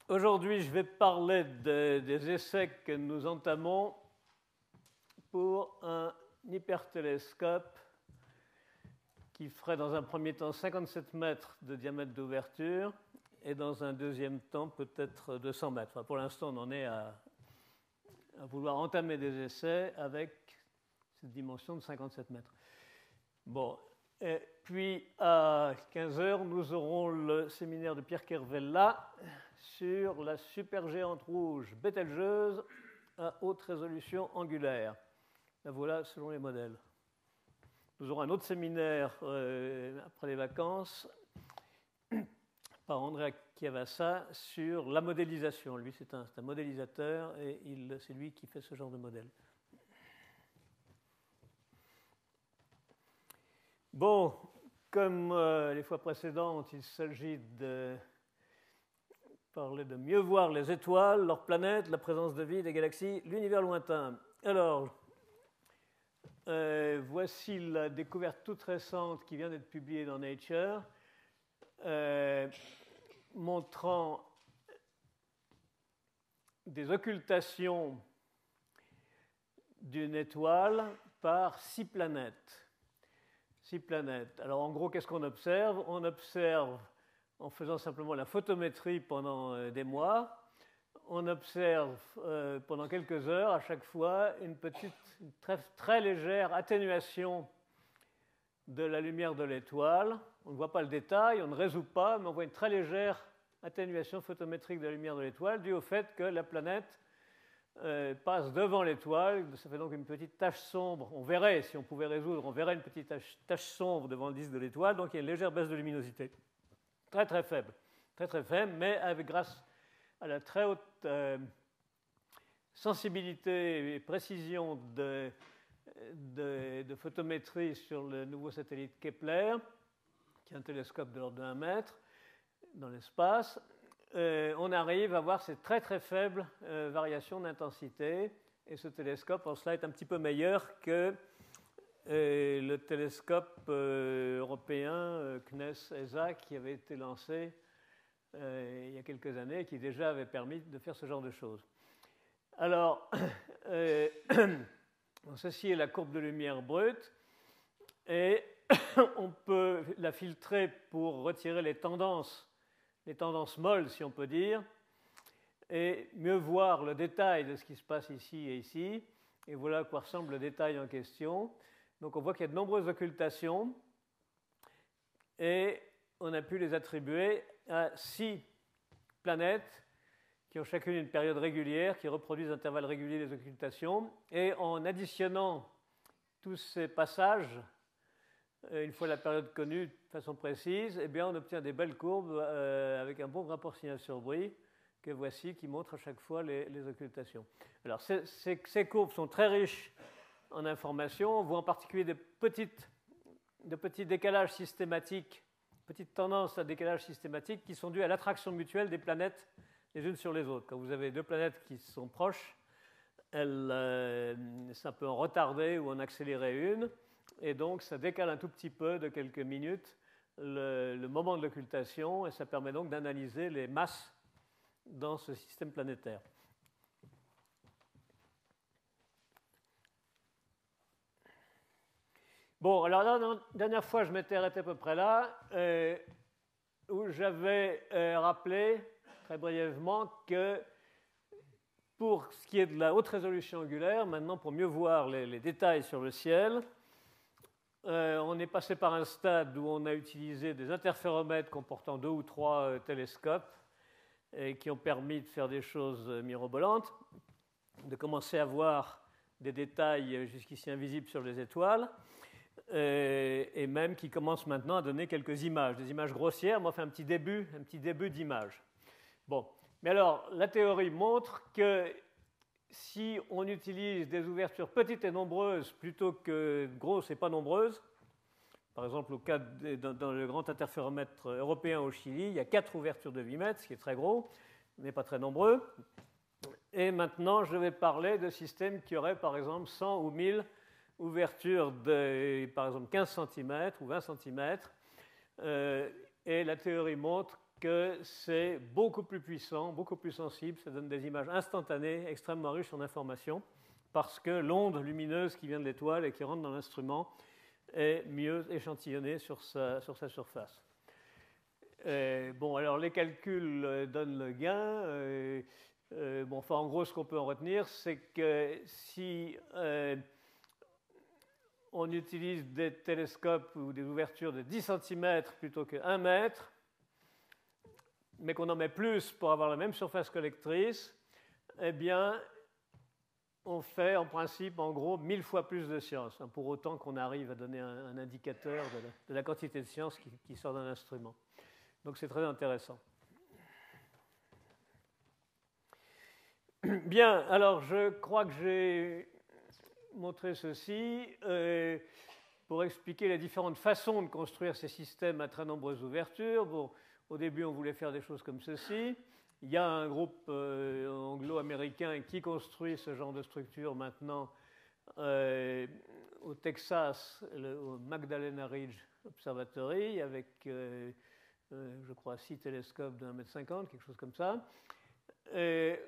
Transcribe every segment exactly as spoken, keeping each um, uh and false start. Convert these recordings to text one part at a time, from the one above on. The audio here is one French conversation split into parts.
aujourd'hui, je vais parler de, des essais que nous entamons pour un hypertélescope qui ferait dans un premier temps cinquante-sept mètres de diamètre d'ouverture et dans un deuxième temps peut-être deux cents mètres. Enfin, pour l'instant, on en est à, à vouloir entamer des essais avec cette dimension de cinquante-sept mètres. Bon, et puis à quinze heures, nous aurons le séminaire de Pierre Kervella sur la supergéante rouge Bételgeuse à haute résolution angulaire. La voilà selon les modèles. Nous aurons un autre séminaire euh, après les vacances par André Chiavassa sur la modélisation. Lui, c'est un, c'est un modélisateur et il, c'est lui qui fait ce genre de modèle. Bon, comme euh, les fois précédentes, il s'agit de parler de mieux voir les étoiles, leurs planètes, la présence de vie, des galaxies, l'univers lointain. Alors, euh, voici la découverte toute récente qui vient d'être publiée dans Nature, euh, montrant des occultations d'une étoile par six planètes. Six planètes. Alors en gros, qu'est-ce qu'on observe? On observe, en faisant simplement la photométrie pendant euh, des mois, on observe euh, pendant quelques heures à chaque fois une petite, une très, très légère atténuation de la lumière de l'étoile. On ne voit pas le détail, on ne résout pas, mais on voit une très légère atténuation photométrique de la lumière de l'étoile due au fait que la planète Euh, passe devant l'étoile, ça fait donc une petite tache sombre. On verrait, si on pouvait résoudre, on verrait une petite tache, tache sombre devant le disque de l'étoile, donc il y a une légère baisse de luminosité. Très très faible, très très faible, mais avec, grâce à la très haute euh, sensibilité et précision de, de, de photométrie sur le nouveau satellite Kepler, qui est un télescope de l'ordre de un mètre dans l'espace, Euh, on arrive à voir ces très très faibles euh, variations d'intensité, et ce télescope en cela est un petit peu meilleur que euh, le télescope euh, européen euh, C N E S E S A qui avait été lancé euh, il y a quelques années et qui déjà avait permis de faire ce genre de choses. Alors, euh, ceci est la courbe de lumière brute, et on peut la filtrer pour retirer les tendances les tendances molles, si on peut dire, et mieux voir le détail de ce qui se passe ici et ici. Et voilà à quoi ressemble le détail en question. Donc on voit qu'il y a de nombreuses occultations, et on a pu les attribuer à six planètes qui ont chacune une période régulière, qui reproduisent à intervalles réguliers les occultations. Et en additionnant tous ces passages, une fois la période connue de façon précise, eh bien on obtient des belles courbes euh, avec un bon rapport signal-sur-bruit que voici, qui montre à chaque fois les, les occultations. Alors ces, ces, ces courbes sont très riches en informations. On voit en particulier des petites, de petits décalages systématiques, petites tendances à décalage systématique qui sont dues à l'attraction mutuelle des planètes les unes sur les autres. Quand vous avez deux planètes qui sont proches, elles, euh, ça peut en retarder ou en accélérer une. Et donc, ça décale un tout petit peu de quelques minutes le, le moment de l'occultation, et ça permet donc d'analyser les masses dans ce système planétaire. Bon, alors la dernière fois, je m'étais arrêté à peu près là, euh, où j'avais euh, rappelé très brièvement que pour ce qui est de la haute résolution angulaire, maintenant, pour mieux voir les, les détails sur le ciel, Euh, on est passé par un stade où on a utilisé des interféromètres comportant deux ou trois euh, télescopes et qui ont permis de faire des choses euh, mirobolantes, de commencer à voir des détails jusqu'ici invisibles sur les étoiles, euh, et même qui commencent maintenant à donner quelques images, des images grossières, mais enfin un petit début, un petit début d'image. Bon, mais alors la théorie montre que si on utilise des ouvertures petites et nombreuses plutôt que grosses et pas nombreuses, par exemple au cas de, dans, dans le grand interféromètre européen au Chili, il y a quatre ouvertures de huit mètres, ce qui est très gros, mais pas très nombreux. Et maintenant, je vais parler de systèmes qui auraient par exemple cent ou mille ouvertures de par exemple quinze centimètres ou vingt centimètres. Euh, et la théorie montre que c'est beaucoup plus puissant, beaucoup plus sensible, ça donne des images instantanées, extrêmement riches en informations, parce que l'onde lumineuse qui vient de l'étoile et qui rentre dans l'instrument est mieux échantillonnée sur sa, sur sa surface. Et bon, alors les calculs euh, donnent le gain. Euh, euh, bon, enfin, en gros, ce qu'on peut en retenir, c'est que si euh, on utilise des télescopes ou des ouvertures de dix centimètres plutôt que un mètre, mais qu'on en met plus pour avoir la même surface collectrice, eh bien, on fait en principe, en gros, mille fois plus de science, hein, pour autant qu'on arrive à donner un, un indicateur de la, de la quantité de science qui, qui sort d'un instrument. Donc c'est très intéressant. Bien, alors je crois que j'ai montré ceci euh, pour expliquer les différentes façons de construire ces systèmes à très nombreuses ouvertures. Bon, au début, on voulait faire des choses comme ceci. Il y a un groupe euh, anglo-américain qui construit ce genre de structure maintenant euh, au Texas, le, au Magdalena Ridge Observatory, avec, euh, euh, je crois, six télescopes d'un mètre cinquante, quelque chose comme ça. Et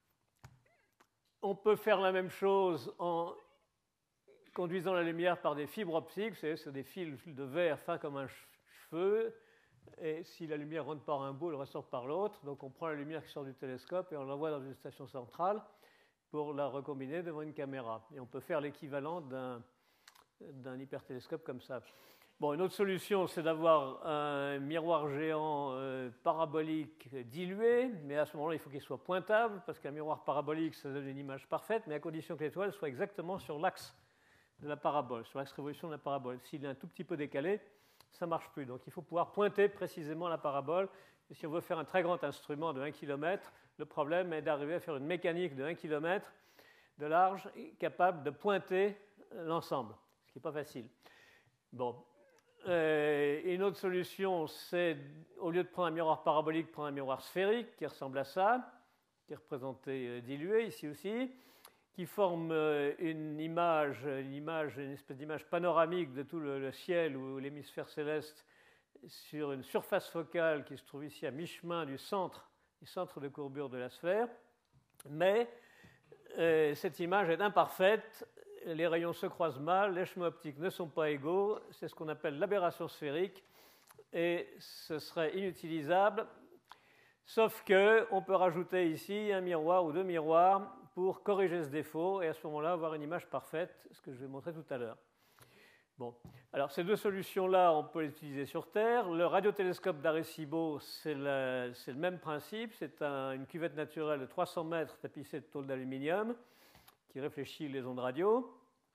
on peut faire la même chose en conduisant la lumière par des fibres optiques. Vous savez, c'est des fils de verre fins comme un cheveu. Et si la lumière rentre par un bout, elle ressort par l'autre. Donc on prend la lumière qui sort du télescope et on l'envoie dans une station centrale pour la recombiner devant une caméra. Et on peut faire l'équivalent d'un, d'un hypertélescope comme ça. Bon, une autre solution, c'est d'avoir un miroir géant euh, parabolique dilué, mais à ce moment-là, il faut qu'il soit pointable, parce qu'un miroir parabolique, ça donne une image parfaite, mais à condition que l'étoile soit exactement sur l'axe de la parabole, sur l'axe révolution de la parabole. S'il est un tout petit peu décalé, ça ne marche plus. Donc il faut pouvoir pointer précisément la parabole. Et si on veut faire un très grand instrument de un kilomètre, le problème est d'arriver à faire une mécanique de un kilomètre de large capable de pointer l'ensemble, ce qui n'est pas facile. Bon. Euh, une autre solution, c'est, au lieu de prendre un miroir parabolique, prendre un miroir sphérique qui ressemble à ça, qui est représenté euh, dilué ici aussi, qui forme euh, une image, une image, une espèce d'image panoramique de tout le, le ciel ou l'hémisphère céleste sur une surface focale qui se trouve ici à mi-chemin du centre, du centre de courbure de la sphère. Mais euh, cette image est imparfaite. Les rayons se croisent mal, les chemins optiques ne sont pas égaux, c'est ce qu'on appelle l'aberration sphérique, et ce serait inutilisable, sauf qu'on peut rajouter ici un miroir ou deux miroirs pour corriger ce défaut, et à ce moment-là avoir une image parfaite, ce que je vais montrer tout à l'heure. Bon, alors ces deux solutions-là, on peut les utiliser sur Terre. Le radiotélescope d'Arecibo, c'est le, c'est le même principe, c'est un, une cuvette naturelle de trois cents mètres tapissée de tôle d'aluminium, qui réfléchit les ondes radio.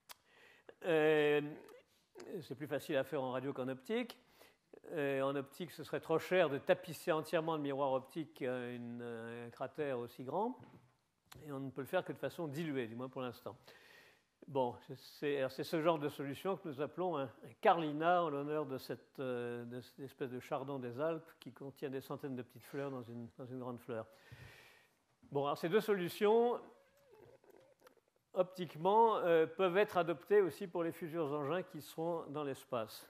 Euh, c'est plus facile à faire en radio qu'en optique. Euh, en optique, ce serait trop cher de tapisser entièrement de miroirs optiques une, un cratère aussi grand. Et on ne peut le faire que de façon diluée, du moins pour l'instant. Bon, c'est, c'est ce genre de solution que nous appelons un, un Carlina en l'honneur de cette, euh, de cette espèce de chardon des Alpes qui contient des centaines de petites fleurs dans une, dans une grande fleur. Bon, alors ces deux solutions optiquement, euh, peuvent être adoptés aussi pour les futurs engins qui seront dans l'espace.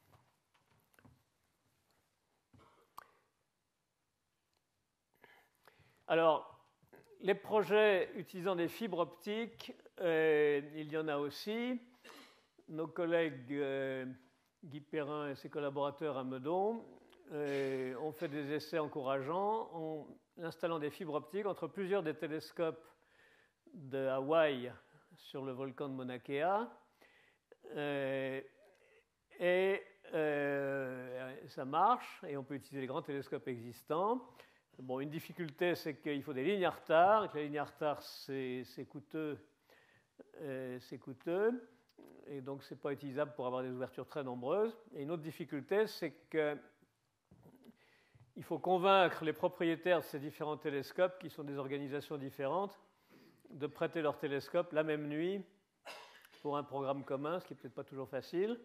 Alors, les projets utilisant des fibres optiques, euh, il y en a aussi. Nos collègues euh, Guy Perrin et ses collaborateurs à Meudon euh, ont fait des essais encourageants en installant des fibres optiques entre plusieurs des télescopes de Hawaï sur le volcan de Mauna Kea, euh, et euh, ça marche, et on peut utiliser les grands télescopes existants. Bon, une difficulté, c'est qu'il faut des lignes à retard, et que les lignes à retard, c'est, c'est coûteux, euh, c'est coûteux, et donc c'est pas utilisable pour avoir des ouvertures très nombreuses. Et une autre difficulté, c'est que il faut convaincre les propriétaires de ces différents télescopes, qui sont des organisations différentes, de prêter leur télescope la même nuit pour un programme commun, ce qui n'est peut-être pas toujours facile.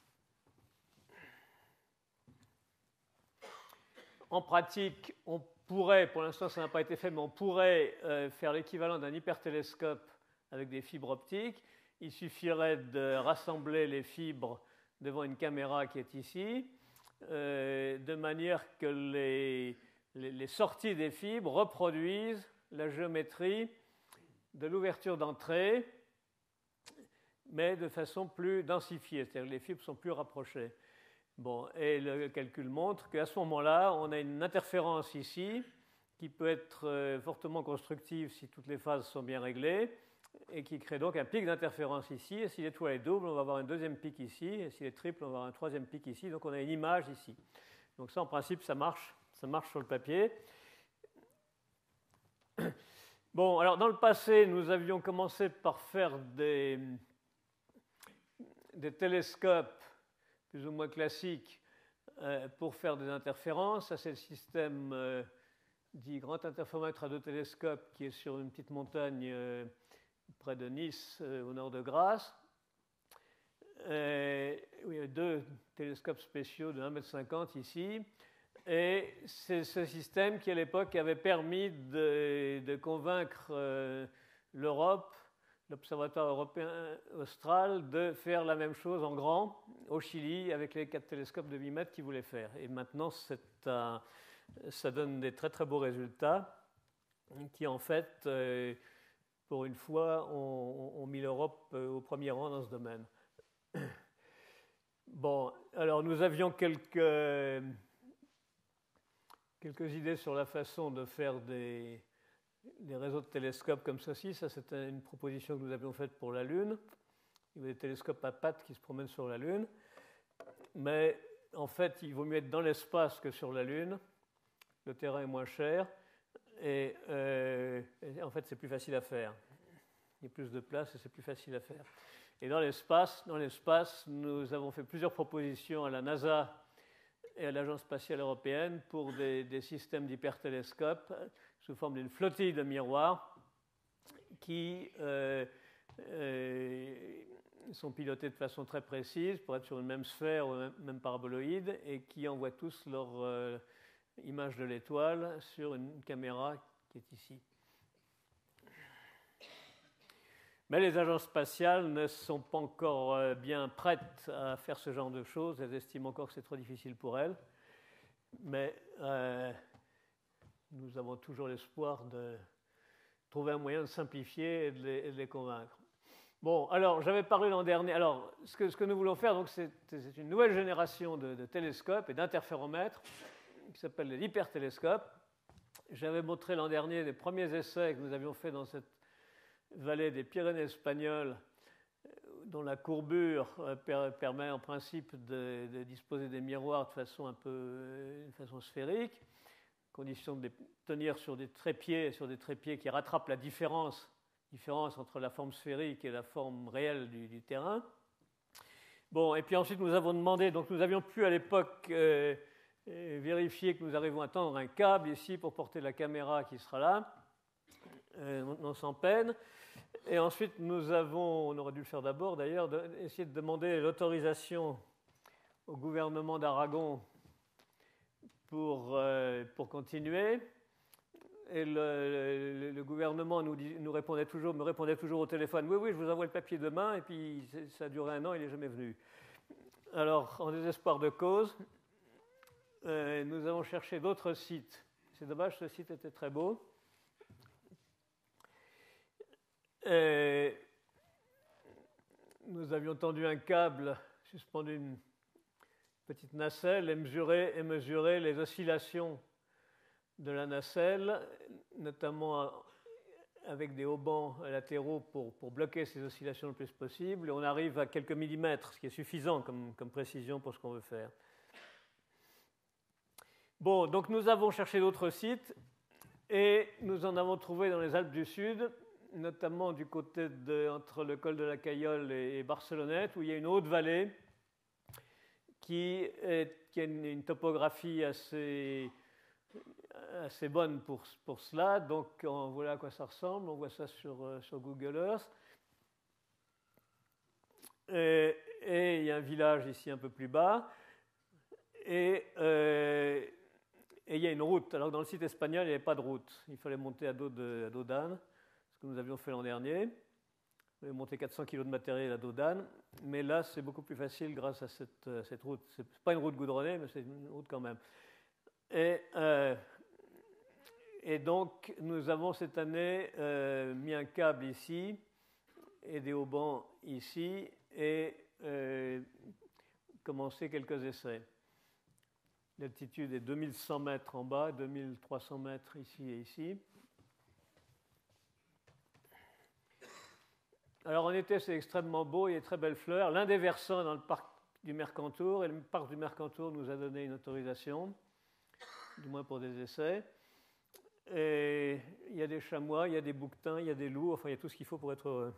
En pratique, on pourrait, pour l'instant ça n'a pas été fait, mais on pourrait euh, faire l'équivalent d'un hypertélescope avec des fibres optiques. Il suffirait de rassembler les fibres devant une caméra qui est ici, euh, de manière que les, les, les sorties des fibres reproduisent la géométrie de l'ouverture d'entrée, mais de façon plus densifiée, c'est-à-dire que les fibres sont plus rapprochées. Bon, et le calcul montre qu'à ce moment-là, on a une interférence ici qui peut être euh, fortement constructive si toutes les phases sont bien réglées, et qui crée donc un pic d'interférence ici. Et si l'étoile est double, on va avoir un deuxième pic ici, et si elle est triple, on va avoir un troisième pic ici. Donc on a une image ici. Donc ça, en principe, ça marche, ça marche sur le papier. Bon, alors dans le passé, nous avions commencé par faire des, des télescopes plus ou moins classiques euh, pour faire des interférences. Ça, c'est le système euh, dit grand interféromètre à deux télescopes qui est sur une petite montagne euh, près de Nice, euh, au nord de Grasse. Euh, il y a deux télescopes spéciaux de un mètre cinquante ici. Et c'est ce système qui, à l'époque, avait permis de, de convaincre euh, l'Europe, l'Observatoire européen austral, de faire la même chose en grand au Chili avec les quatre télescopes de huit mètres qu'ils voulaient faire. Et maintenant, c'est un, ça donne des très très beaux résultats qui, en fait, euh, pour une fois, ont, ont mis l'Europe au premier rang dans ce domaine. Bon, alors nous avions quelques... Quelques idées sur la façon de faire des, des réseaux de télescopes comme ceci. Ça, c'était une proposition que nous avions faite pour la Lune. Il y a des télescopes à pattes qui se promènent sur la Lune. Mais en fait, il vaut mieux être dans l'espace que sur la Lune. Le terrain est moins cher. Et, euh, et en fait, c'est plus facile à faire. Il y a plus de place et c'est plus facile à faire. Et dans l'espace, dans l'espace, nous avons fait plusieurs propositions à la NASA et à l'Agence spatiale européenne pour des, des systèmes d'hypertélescopes sous forme d'une flottille de miroirs qui euh, euh, sont pilotés de façon très précise pour être sur une même sphère ou même, même paraboloïde et qui envoient tous leur euh, image de l'étoile sur une caméra qui est ici. Mais les agences spatiales ne sont pas encore bien prêtes à faire ce genre de choses. Elles estiment encore que c'est trop difficile pour elles. Mais euh, nous avons toujours l'espoir de trouver un moyen de simplifier et de les, et de les convaincre. Bon, alors, j'avais parlé l'an dernier. Alors, ce que, ce que nous voulons faire, donc, c'est, c'est une nouvelle génération de, de télescopes et d'interféromètres qui s'appelle les hypertélescopes. J'avais montré l'an dernier les premiers essais que nous avions faits dans cette vallée des Pyrénées espagnoles, dont la courbure permet en principe de, de disposer des miroirs de façon un peu de façon sphérique, condition de les tenir sur des trépieds, sur des trépieds qui rattrapent la différence, différence entre la forme sphérique et la forme réelle du, du terrain. Bon, et puis ensuite nous avons demandé, donc nous avions pu à l'époque euh, vérifier que nous arrivons à tendre un câble ici pour porter la caméra qui sera là, euh, non sans peine. Et ensuite, nous avons, on aurait dû le faire d'abord d'ailleurs, de, essayer de demander l'autorisation au gouvernement d'Aragon pour, euh, pour continuer. Et le, le, le gouvernement nous, dit, nous répondait toujours, me répondait toujours au téléphone, oui, oui, je vous envoie le papier demain, et puis ça a duré un an, il n'est jamais venu. Alors, en désespoir de cause, euh, nous avons cherché d'autres sites. C'est dommage, ce site était très beau. Et nous avions tendu un câble, suspendu une petite nacelle et mesuré, et mesuré les oscillations de la nacelle, notamment avec des haubans latéraux pour, pour bloquer ces oscillations le plus possible. Et on arrive à quelques millimètres, ce qui est suffisant comme, comme précision pour ce qu'on veut faire. Bon, donc nous avons cherché d'autres sites et nous en avons trouvé dans les Alpes du Sud, notamment du côté de, entre le col de la Cayolle et, et Barcelonnette, où il y a une haute vallée qui, est, qui a une, une topographie assez, assez bonne pour, pour cela. Donc on, voilà à quoi ça ressemble, on voit ça sur, sur Google Earth. Et, et il y a un village ici un peu plus bas. Et, euh, et il y a une route. Alors dans le site espagnol, il n'y avait pas de route. Il fallait monter à dos de, à dos d'âne, ce que nous avions fait l'an dernier. On avait monté quatre cents kilos de matériel à dos d'âne, mais là, c'est beaucoup plus facile grâce à cette, cette route. Ce n'est pas une route goudronnée, mais c'est une route quand même. Et, euh, et donc, nous avons cette année euh, mis un câble ici et des haubans ici et euh, commencé quelques essais. L'altitude est deux mille cent mètres en bas, deux mille trois cents mètres ici et ici. Alors en été, c'est extrêmement beau, il y a de très belles fleurs. L'un des versants dans le parc du Mercantour, et le parc du Mercantour nous a donné une autorisation, du moins pour des essais. Et il y a des chamois, il y a des bouquetins, il y a des loups, enfin il y a tout ce qu'il faut pour être heureux.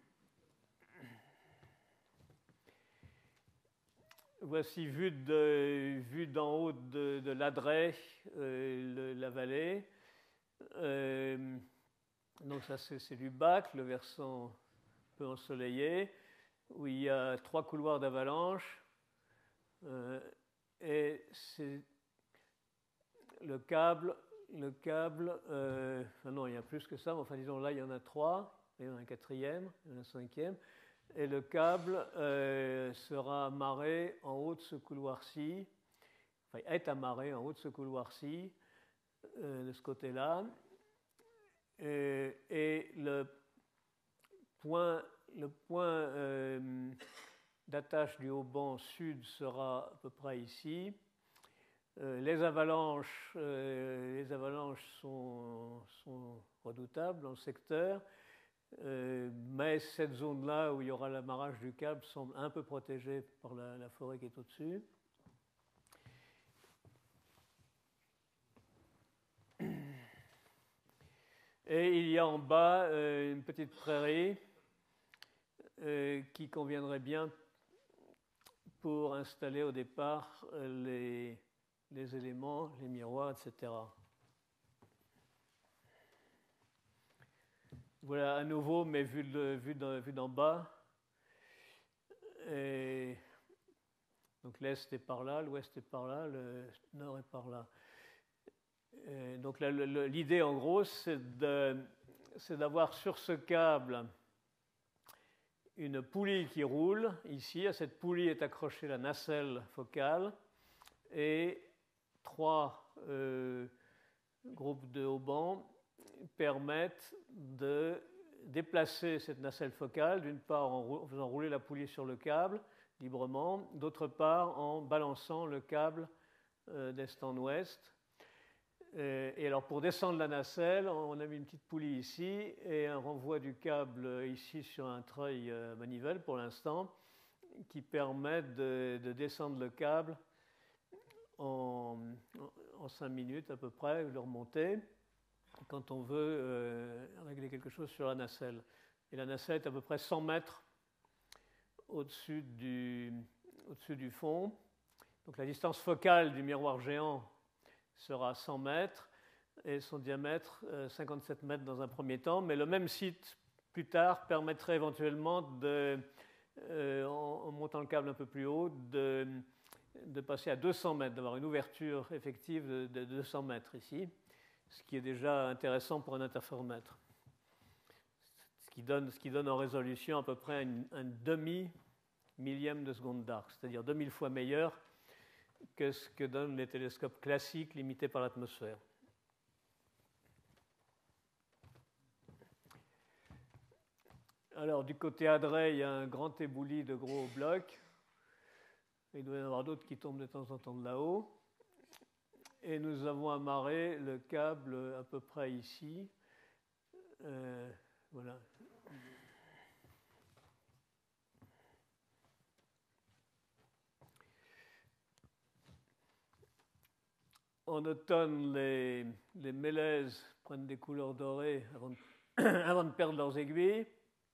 Voici vue, de, vue d'en haut de, de l'Adret, euh, le, la vallée. Euh, donc ça c'est, c'est du bac, le versant un peu ensoleillé, où il y a trois couloirs d'avalanche. Euh, et c'est le câble, le câble, euh, enfin non, il y a plus que ça, mais enfin disons là il y en a trois, il y en a un quatrième, il y en a un cinquième. Et le câble euh, sera amarré en haut de ce couloir-ci, enfin est amarré en haut de ce couloir-ci, euh, de ce côté-là. Et, et le point, le point euh, d'attache du hauban sud sera à peu près ici. Euh, les avalanches, euh, les avalanches sont, sont redoutables dans le secteur. Euh, mais cette zone-là où il y aura l'amarrage du câble semble un peu protégée par la, la forêt qui est au-dessus. Et il y a en bas euh, une petite prairie euh, qui conviendrait bien pour installer au départ euh, les, les éléments, les miroirs, et cetera. Voilà à nouveau, mais vu, de, vu, de, vu d'en bas. Et donc l'est est par là, l'ouest est par là, le nord est par là. Et donc là, le, l'idée en gros, c'est, de, c'est d'avoir sur ce câble une poulie qui roule. Ici, à cette poulie est accrochée la nacelle focale et trois euh, groupes de haubans permettent de déplacer cette nacelle focale, d'une part en faisant rouler la poulie sur le câble librement, d'autre part en balançant le câble euh, d'est en ouest. Et alors pour descendre la nacelle, on a mis une petite poulie ici et un renvoi du câble ici sur un treuil à manivelle pour l'instant, qui permet de, de descendre le câble en, en cinq minutes à peu près, de le remonter quand on veut euh, régler quelque chose sur la nacelle. Et la nacelle est à peu près cent mètres au-dessus du, au-dessus du fond. Donc la distance focale du miroir géant sera cent mètres et son diamètre euh, cinquante-sept mètres dans un premier temps, mais le même site plus tard permettrait éventuellement, de, euh, en, en montant le câble un peu plus haut, de, de passer à deux cents mètres, d'avoir une ouverture effective de, de deux cents mètres ici, ce qui est déjà intéressant pour un interféromètre. Ce qui donne, ce qui donne en résolution à peu près un, un demi-millième de seconde d'arc, c'est-à-dire deux mille fois meilleur que ce que donnent les télescopes classiques limités par l'atmosphère. Alors, du côté Adret, il y a un grand éboulis de gros blocs. Il doit y en avoir d'autres qui tombent de temps en temps de là-haut. Et nous avons amarré le câble à peu près ici. Euh, voilà. En automne, les, les mélèzes prennent des couleurs dorées avant de, avant de perdre leurs aiguilles.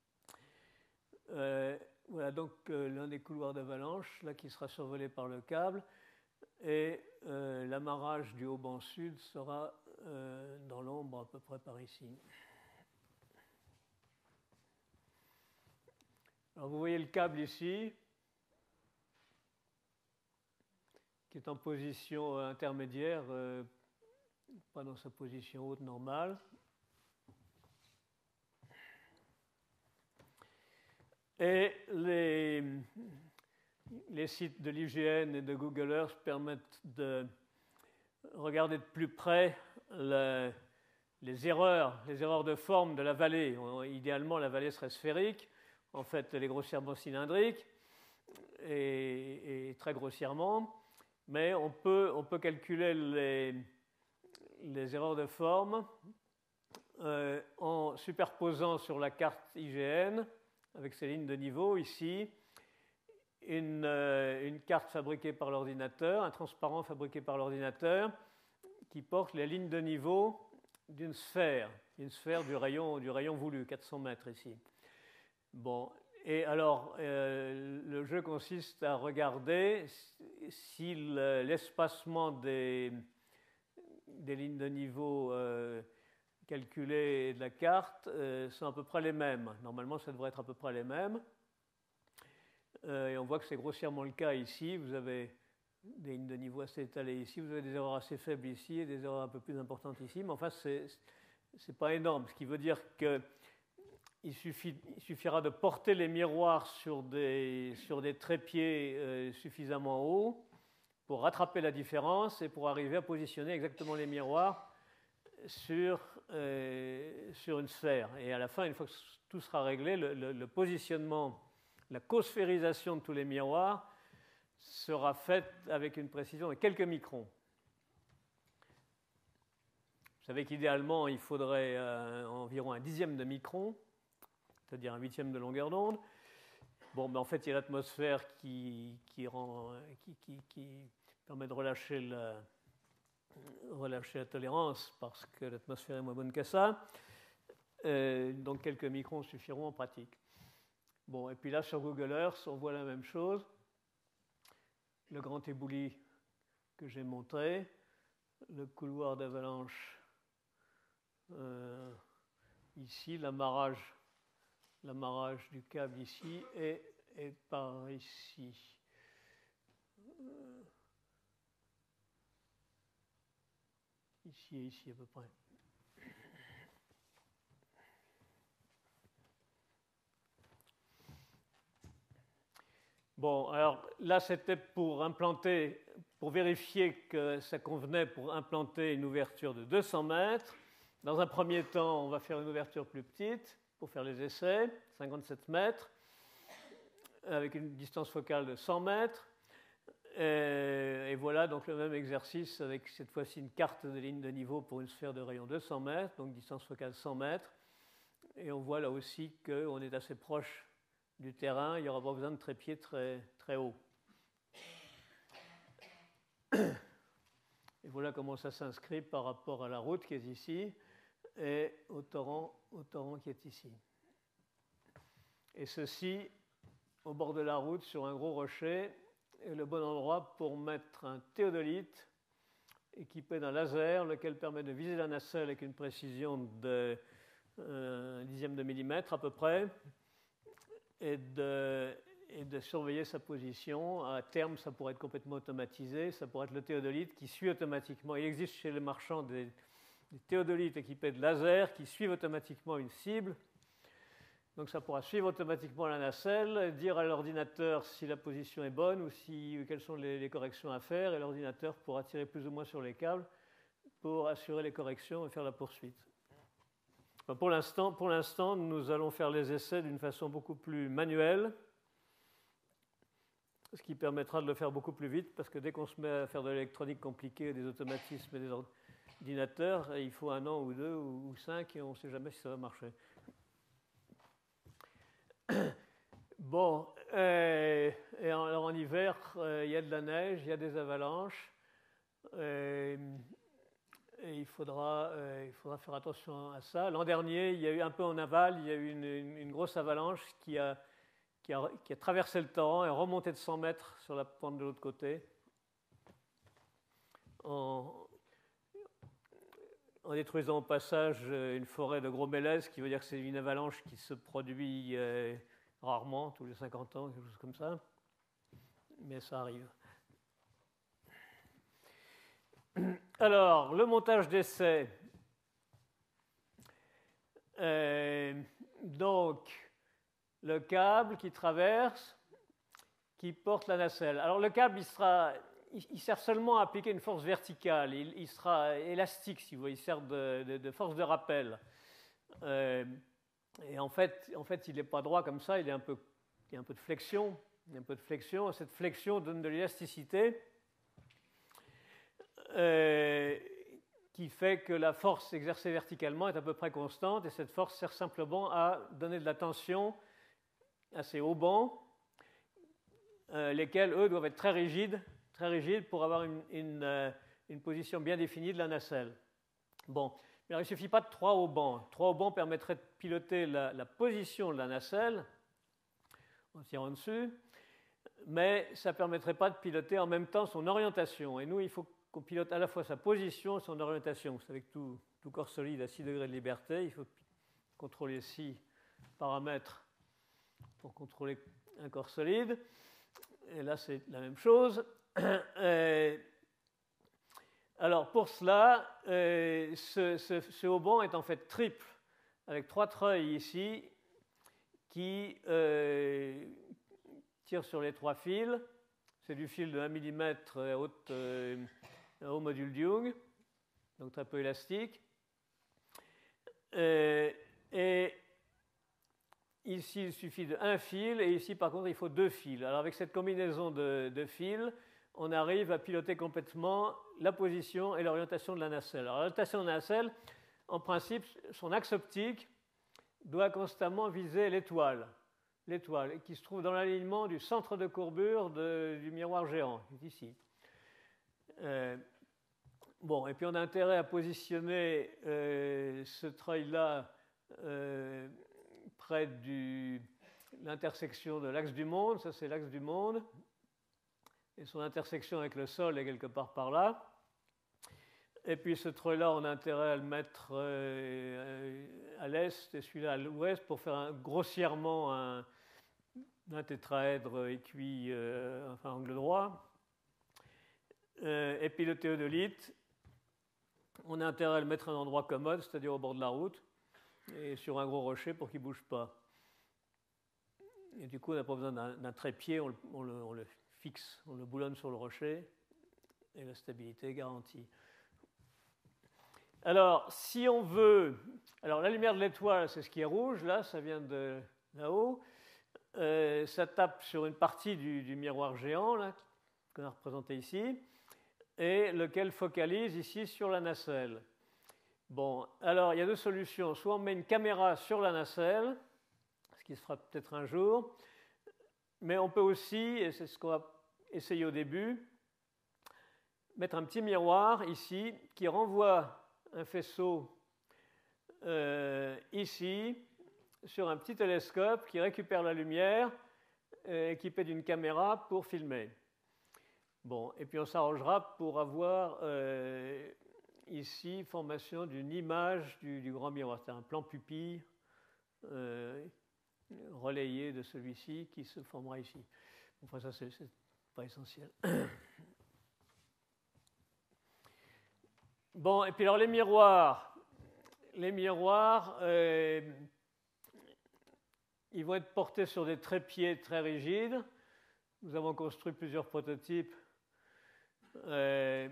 Euh, voilà donc euh, l'un des couloirs d'avalanche, là qui sera survolé par le câble. Et euh, l'amarrage du hauban sud sera euh, dans l'ombre à peu près par ici. Alors vous voyez le câble ici, qui est en position intermédiaire, euh, pas dans sa position haute normale. Et les, les sites de l'I G N et de Google Earth permettent de regarder de plus près le, les erreurs, les erreurs de forme de la vallée. Idéalement, la vallée serait sphérique. En fait, elle est grossièrement cylindrique et, et très grossièrement. Mais on peut, on peut calculer les, les erreurs de forme euh, en superposant sur la carte I G N, avec ces lignes de niveau ici, une, euh, une carte fabriquée par l'ordinateur, un transparent fabriqué par l'ordinateur, qui porte les lignes de niveau d'une sphère, une sphère du rayon, du rayon voulu, quatre cents mètres ici. Bon, et alors, euh, le jeu consiste à regarder si l'espacement des, des lignes de niveau euh, calculées de la carte euh, sont à peu près les mêmes. Normalement, ça devrait être à peu près les mêmes. Euh, et on voit que c'est grossièrement le cas ici. Vous avez des lignes de niveau assez étalées ici. Vous avez des erreurs assez faibles ici et des erreurs un peu plus importantes ici. Mais enfin, ce n'est pas énorme. Ce qui veut dire qu'il suffit, il suffira de porter les miroirs sur des, sur des trépieds euh, suffisamment hauts pour rattraper la différence et pour arriver à positionner exactement les miroirs sur, euh, sur une sphère. Et à la fin, une fois que tout sera réglé, le, le, le positionnement, la cosphérisation de tous les miroirs sera faite avec une précision de quelques microns. Vous savez qu'idéalement, il faudrait euh, environ un dixième de micron, c'est-à-dire un huitième de longueur d'onde. Bon, mais en fait, il y a l'atmosphère qui, qui, rend, qui, qui, qui permet de relâcher la, relâcher la tolérance parce que l'atmosphère est moins bonne que ça. Euh, donc, quelques microns suffiront en pratique. Bon, et puis là, sur Google Earth, on voit la même chose. Le grand ébouli que j'ai montré, le couloir d'avalanche euh, ici, l'amarrage, l'amarrage du câble ici et, et par ici. Euh, ici et ici à peu près. Bon, alors là, c'était pour implanter, pour vérifier que ça convenait pour implanter une ouverture de deux cents mètres. Dans un premier temps, on va faire une ouverture plus petite pour faire les essais, cinquante-sept mètres, avec une distance focale de cent mètres. Et, et voilà donc le même exercice avec cette fois-ci une carte de ligne de niveau pour une sphère de rayon deux cents mètres, donc distance focale cent mètres. Et on voit là aussi qu'on est assez proche du terrain, il n'y aura pas besoin de trépied très, très haut. Et voilà comment ça s'inscrit par rapport à la route qui est ici et au torrent, au torrent qui est ici. Et ceci, au bord de la route, sur un gros rocher, est le bon endroit pour mettre un théodolite équipé d'un laser, lequel permet de viser la nacelle avec une précision de euh, un dixième de millimètre à peu près, et de, et de surveiller sa position. À terme, ça pourrait être complètement automatisé. Ça pourrait être le théodolite qui suit automatiquement. Il existe chez les marchands des, des théodolites équipés de lasers qui suivent automatiquement une cible. Donc ça pourra suivre automatiquement la nacelle, dire à l'ordinateur si la position est bonne ou si, quelles sont les, les corrections à faire, et l'ordinateur pourra tirer plus ou moins sur les câbles pour assurer les corrections et faire la poursuite. Enfin, pour l'instant, pour l'instant, nous allons faire les essais d'une façon beaucoup plus manuelle, ce qui permettra de le faire beaucoup plus vite, parce que dès qu'on se met à faire de l'électronique compliquée, des automatismes et des ordinateurs, il faut un an ou deux ou cinq et on ne sait jamais si ça va marcher. Bon, euh, et en, alors en hiver, euh, il y a de la neige, il y a des avalanches. Euh, et il faudra, euh, il faudra faire attention à ça. L'an dernier, il y a eu un peu en aval, il y a eu une, une, une grosse avalanche qui a, qui, a, qui a traversé le torrent et remonté de cent mètres sur la pente de l'autre côté, en, en détruisant au passage une forêt de gros mélèzes, qui veut dire que c'est une avalanche qui se produit euh, rarement, tous les cinquante ans, quelque chose comme ça, mais ça arrive. Alors, le montage d'essai. Euh, donc, le câble qui traverse, qui porte la nacelle. Alors le câble, il, sera, il, il sert seulement à appliquer une force verticale, il, il sera élastique, si vous voulez, il sert de, de, de force de rappel. Euh, et en fait, en fait il n'est pas droit comme ça, il, est un peu, il y a un peu de flexion, il y a un peu de flexion, cette flexion donne de l'élasticité. Euh, qui fait que la force exercée verticalement est à peu près constante, et cette force sert simplement à donner de la tension à ces haubans, euh, lesquels, eux, doivent être très rigides, très rigides pour avoir une, une, euh, une position bien définie de la nacelle. Bon, mais alors, il ne suffit pas de trois haubans. Trois haubans permettraient de piloter la, la position de la nacelle, en tirant dessus, mais ça ne permettrait pas de piloter en même temps son orientation. Et nous, il faut qu'on pilote à la fois sa position et son orientation. Vous savez que tout, tout corps solide a six degrés de liberté. Il faut contrôler six paramètres pour contrôler un corps solide. Et là, c'est la même chose. Et alors, pour cela, euh, ce, ce, ce hauban est en fait triple, avec trois treuils ici qui euh, tirent sur les trois fils. C'est du fil de un millimètre à haute... Euh, un haut module Young, donc très peu élastique. Euh, et ici, il suffit d'un fil, et ici, par contre, il faut deux fils. Alors, avec cette combinaison de, de fils, on arrive à piloter complètement la position et l'orientation de la nacelle. Alors, l'orientation de la nacelle, en principe, son axe optique doit constamment viser l'étoile, l'étoile, qui se trouve dans l'alignement du centre de courbure de, du miroir géant, ici. Euh, bon, et puis on a intérêt à positionner euh, ce treuil-là euh, près de l'intersection de l'axe du monde. Ça, c'est l'axe du monde. Et son intersection avec le sol est quelque part par là. Et puis ce treuil-là, on a intérêt à le mettre euh, à l'est et celui-là à l'ouest pour faire un, grossièrement un, un tétraèdre équi, euh, enfin angle droit. Euh, et puis le théodolite, on a intérêt à le mettre à un endroit commode, c'est-à-dire au bord de la route, et sur un gros rocher pour qu'il ne bouge pas. Et du coup, on n'a pas besoin d'un, d'un trépied, on le, on, le, on le fixe, on le boulonne sur le rocher, et la stabilité est garantie. Alors, si on veut... Alors, la lumière de l'étoile, c'est ce qui est rouge, là, ça vient de là-haut. Euh, ça tape sur une partie du, du miroir géant, là, qu'on a représenté ici, et lequel focalise ici sur la nacelle. Bon, alors il y a deux solutions. Soit on met une caméra sur la nacelle, ce qui se fera peut-être un jour, mais on peut aussi, et c'est ce qu'on va essayer au début, mettre un petit miroir ici qui renvoie un faisceau euh, ici sur un petit télescope qui récupère la lumière, euh, équipé d'une caméra pour filmer. Bon, et puis on s'arrangera pour avoir euh, ici formation d'une image du, du grand miroir. C'est un plan pupille euh, relayé de celui-ci qui se formera ici. Enfin, ça, c'est, c'est pas essentiel. Bon, et puis alors les miroirs. Les miroirs, euh, ils vont être portés sur des trépieds très rigides. Nous avons construit plusieurs prototypes. Euh,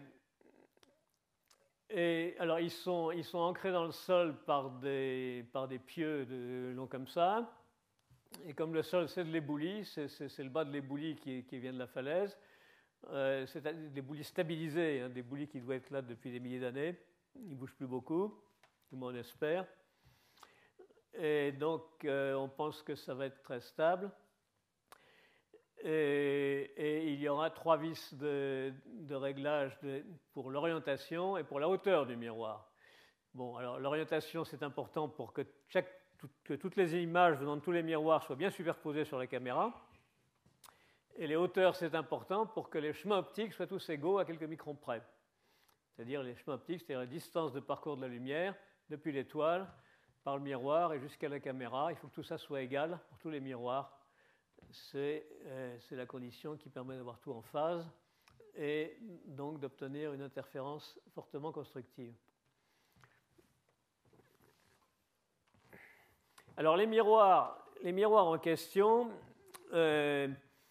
et alors, ils sont, ils sont ancrés dans le sol par des, par des pieux de, longs comme ça. Et comme le sol, c'est de l'éboulis, c'est, c'est, c'est le bas de l'éboulis qui, qui vient de la falaise. Euh, c'est des boulis stabilisés, hein, des boulis qui doivent être là depuis des milliers d'années. Ils ne bougent plus beaucoup, du moins on espère. Et donc, euh, on pense que ça va être très stable. Et, et il y aura trois vis de, de réglage de, pour l'orientation et pour la hauteur du miroir. Bon, alors l'orientation, c'est important pour que, chaque, tout, que toutes les images venant de tous les miroirs soient bien superposées sur la caméra. Et les hauteurs, c'est important pour que les chemins optiques soient tous égaux à quelques microns près. C'est-à-dire les chemins optiques, c'est-à-dire la distance de parcours de la lumière depuis l'étoile par le miroir et jusqu'à la caméra. Il faut que tout ça soit égal pour tous les miroirs. C'est, euh, c'est la condition qui permet d'avoir tout en phase et donc d'obtenir une interférence fortement constructive. Alors les miroirs, les miroirs en question, euh,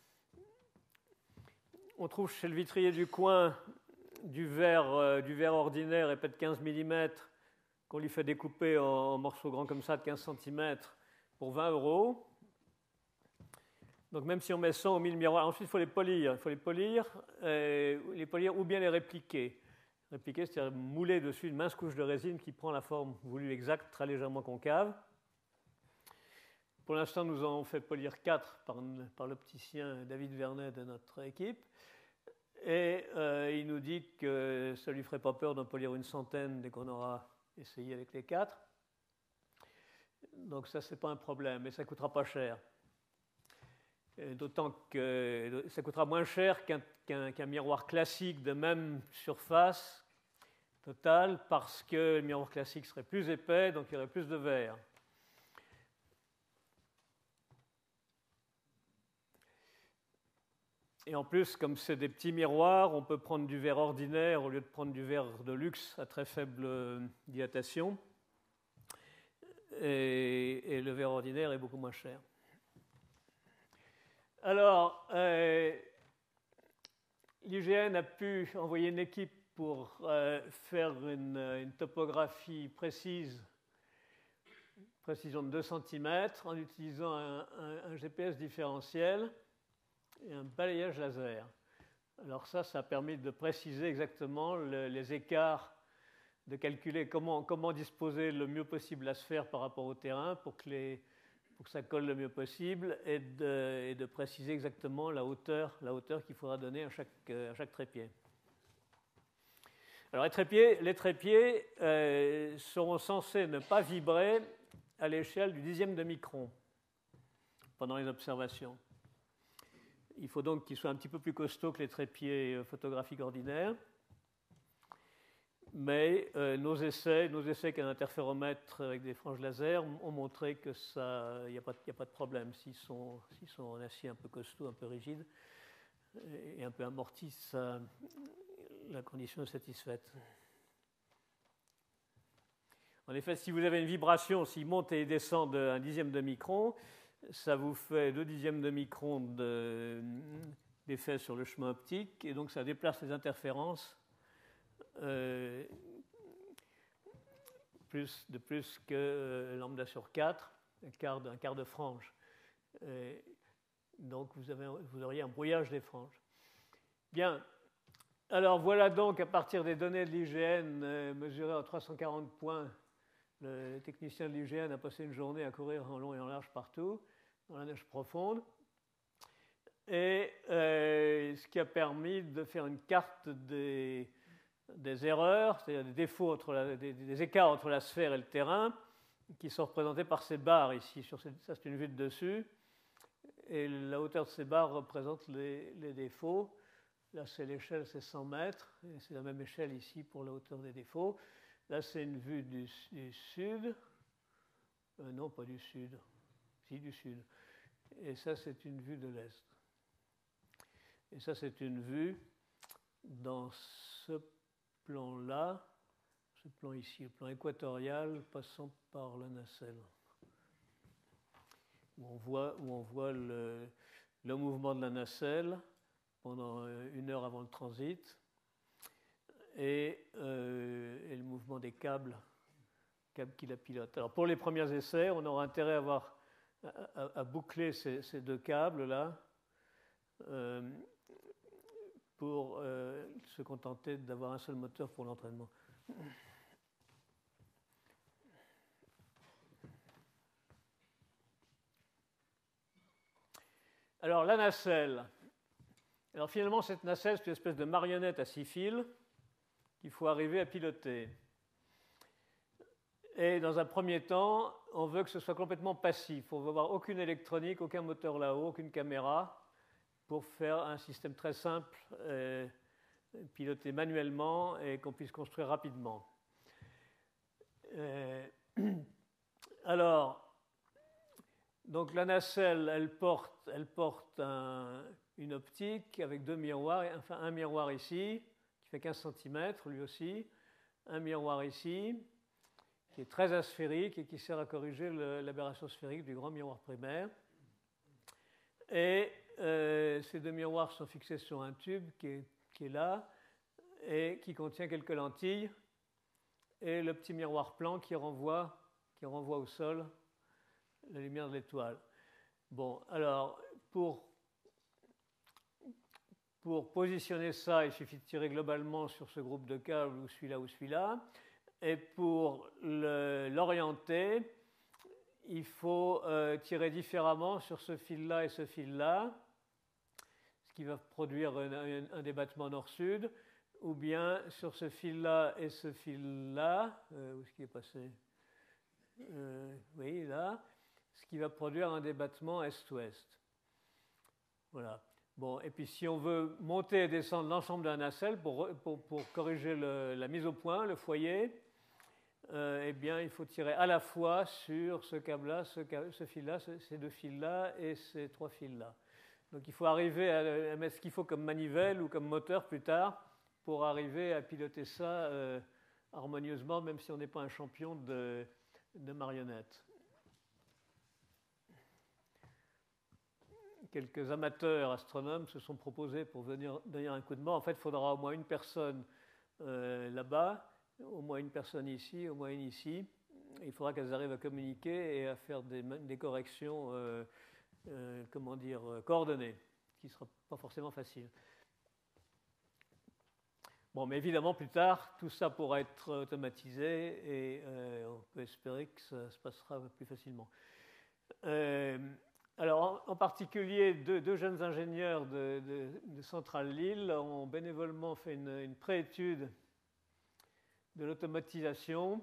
on trouve chez le vitrier du coin du verre, euh, du verre ordinaire épais de quinze millimètres qu'on lui fait découper en, en morceaux grands comme ça de quinze centimètres pour vingt euros. Donc même si on met cent ou mille miroirs, ensuite il faut les polir. Il faut les polir, euh, les polir ou bien les répliquer. Répliquer, c'est-à-dire mouler dessus une mince couche de résine qui prend la forme voulue exacte, très légèrement concave. Pour l'instant, nous en avons fait polir quatre par, par l'opticien David Vernet de notre équipe. Et euh, il nous dit que ça ne lui ferait pas peur d'en polir une centaine dès qu'on aura essayé avec les quatre. Donc ça, ce n'est pas un problème, mais ça ne coûtera pas cher. D'autant que ça coûtera moins cher qu'un, qu'un, qu'un miroir classique de même surface totale, parce que le miroir classique serait plus épais, donc il y aurait plus de verre. Et en plus, comme c'est des petits miroirs, on peut prendre du verre ordinaire au lieu de prendre du verre de luxe à très faible dilatation. Et, et le verre ordinaire est beaucoup moins cher. Alors, euh, l'I G N a pu envoyer une équipe pour euh, faire une, une topographie précise, précision de deux centimètres, en utilisant un, un, un G P S différentiel et un balayage laser. Alors ça, ça a permis de préciser exactement le, les écarts, de calculer comment, comment disposer le mieux possible la sphère par rapport au terrain pour que les pour que ça colle le mieux possible, et de, et de préciser exactement la hauteur, la hauteur qu'il faudra donner à chaque, à chaque trépied. Alors les trépieds, les trépieds euh, seront censés ne pas vibrer à l'échelle du dixième de micron pendant les observations. Il faut donc qu'ils soient un petit peu plus costauds que les trépieds photographiques ordinaires. Mais euh, nos essais, nos essais qu'un interféromètre avec des franges laser ont montré que ça, il n'y a, a pas de problème. S'ils sont, s'ils sont en acier un peu costaud, un peu rigide et un peu amorti, ça, la condition est satisfaite. En effet, si vous avez une vibration, s'il monte et descend d'un dixième de micron, ça vous fait deux dixièmes de micron de, d'effet sur le chemin optique, et donc ça déplace les interférences Euh, plus, de plus que euh, lambda sur quatre, un quart de, un quart de frange. Et donc vous, avez, vous auriez un brouillage des franges. Bien, alors voilà donc à partir des données de l'I G N euh, mesurées en trois cent quarante points, le technicien de l'I G N a passé une journée à courir en long et en large partout, dans la neige profonde. Et euh, ce qui a permis de faire une carte des des erreurs, c'est-à-dire des défauts, entre la, des, des écarts entre la sphère et le terrain, qui sont représentés par ces barres ici. Sur ces, ça, c'est une vue de dessus. Et la hauteur de ces barres représente les, les défauts. Là, c'est l'échelle, c'est cent mètres. Et c'est la même échelle ici pour la hauteur des défauts. Là, c'est une vue du, du sud. Euh, non, pas du sud. Si, du sud. Et ça, c'est une vue de l'est. Et ça, c'est une vue dans ce plan-là, ce plan ici, le plan équatorial passant par la nacelle, où on voit, où on voit le, le mouvement de la nacelle pendant une heure avant le transit et, euh, et le mouvement des câbles, câbles qui la pilotent. Alors pour les premiers essais, on aura intérêt à, avoir, à, à, à boucler ces, ces deux câbles-là euh, pour euh, se contenter d'avoir un seul moteur pour l'entraînement. Alors la nacelle. Alors finalement, cette nacelle, c'est une espèce de marionnette à six fils qu'il faut arriver à piloter. Et dans un premier temps, on veut que ce soit complètement passif. On ne veut avoir aucune électronique, aucun moteur là-haut, aucune caméra, pour faire un système très simple, euh, piloté manuellement et qu'on puisse construire rapidement. Euh, alors, donc la nacelle, elle porte, elle porte un, une optique avec deux miroirs, enfin un miroir ici, qui fait quinze centimètres lui aussi, un miroir ici, qui est très asphérique et qui sert à corriger l'aberration sphérique du grand miroir primaire. Et euh, ces deux miroirs sont fixés sur un tube qui est, qui est là et qui contient quelques lentilles, et le petit miroir plan qui renvoie, qui renvoie au sol la lumière de l'étoile. Bon, alors, pour, pour positionner ça, il suffit de tirer globalement sur ce groupe de câbles, ou celui-là ou celui-là. Et pour l'orienter, il faut euh, tirer différemment sur ce fil-là et ce fil-là, ce qui va produire un, un, un débattement nord-sud, ou bien sur ce fil-là et ce fil-là, euh, où est-ce qu'il est passé euh, oui, là, ce qui va produire un débattement est-ouest. Voilà. Bon, et puis si on veut monter et descendre l'ensemble d'un nacelle pour, pour, pour corriger le, la mise au point, le foyer, euh, eh bien, il faut tirer à la fois sur ce câble-là, ce, ce fil-là, ces deux fils-là et ces trois fils-là. Donc il faut arriver à, à mettre ce qu'il faut comme manivelle ou comme moteur plus tard pour arriver à piloter ça euh, harmonieusement, même si on n'est pas un champion de, de marionnettes. Quelques amateurs astronomes se sont proposés pour venir donner un coup de main. En fait, il faudra au moins une personne euh, là-bas, au moins une personne ici, au moins une ici. Il faudra qu'elles arrivent à communiquer et à faire des, des corrections, euh, euh, comment dire, coordonnées, ce qui ne sera pas forcément facile. Bon, mais évidemment, plus tard, tout ça pourra être automatisé et euh, on peut espérer que ça se passera plus facilement. Euh, alors, en, en particulier, deux, deux jeunes ingénieurs de, de, de Centrale Lille ont bénévolement fait une, une pré-étude de l'automatisation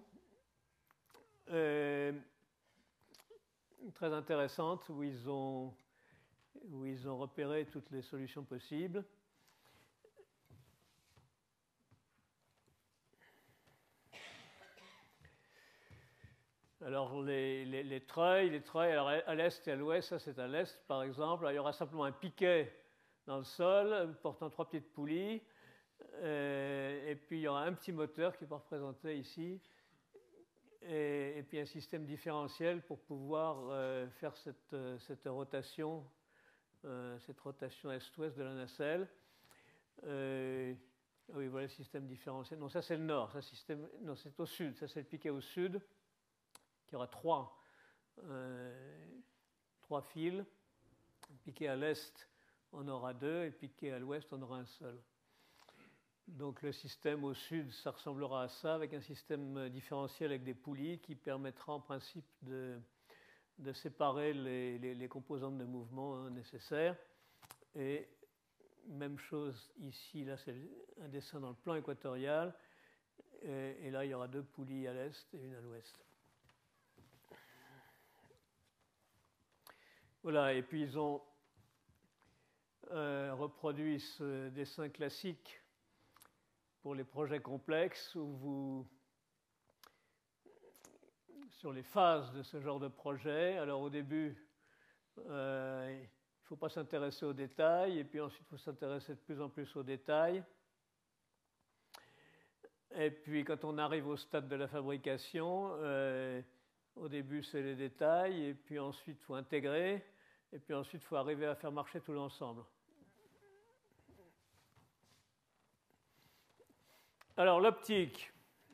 euh, très intéressante où ils ont, où ils ont repéré toutes les solutions possibles. Alors, les, les, les treuils, les treuils alors à l'est et à l'ouest, ça c'est à l'est par exemple. Alors, il y aura simplement un piquet dans le sol portant trois petites poulies. Euh, et puis, il y aura un petit moteur qui est représenté ici. Et, et puis, un système différentiel pour pouvoir euh, faire cette, cette rotation, euh, cette rotation est-ouest de la nacelle. Euh, oui, voilà le système différentiel. Non, ça c'est le nord. Ça, système, non, c'est au sud. Ça, c'est le piquet au sud. Il y aura trois, euh, trois fils. Piqué à l'est, on aura deux, et piqué à l'ouest, on aura un seul. Donc le système au sud, ça ressemblera à ça, avec un système différentiel avec des poulies qui permettra en principe de, de séparer les, les, les composantes de mouvement hein, nécessaires. Et même chose ici, là c'est un dessin dans le plan équatorial, et, et là il y aura deux poulies à l'est et une à l'ouest. Voilà, et puis ils ont euh, reproduit ce dessin classique pour les projets complexes où vous, sur les phases de ce genre de projet, alors au début, euh, il ne faut pas s'intéresser aux détails, et puis ensuite il faut s'intéresser de plus en plus aux détails. Et puis quand on arrive au stade de la fabrication, euh, au début c'est les détails, et puis ensuite il faut intégrer. Et puis ensuite, il faut arriver à faire marcher tout l'ensemble. Alors, l'optique.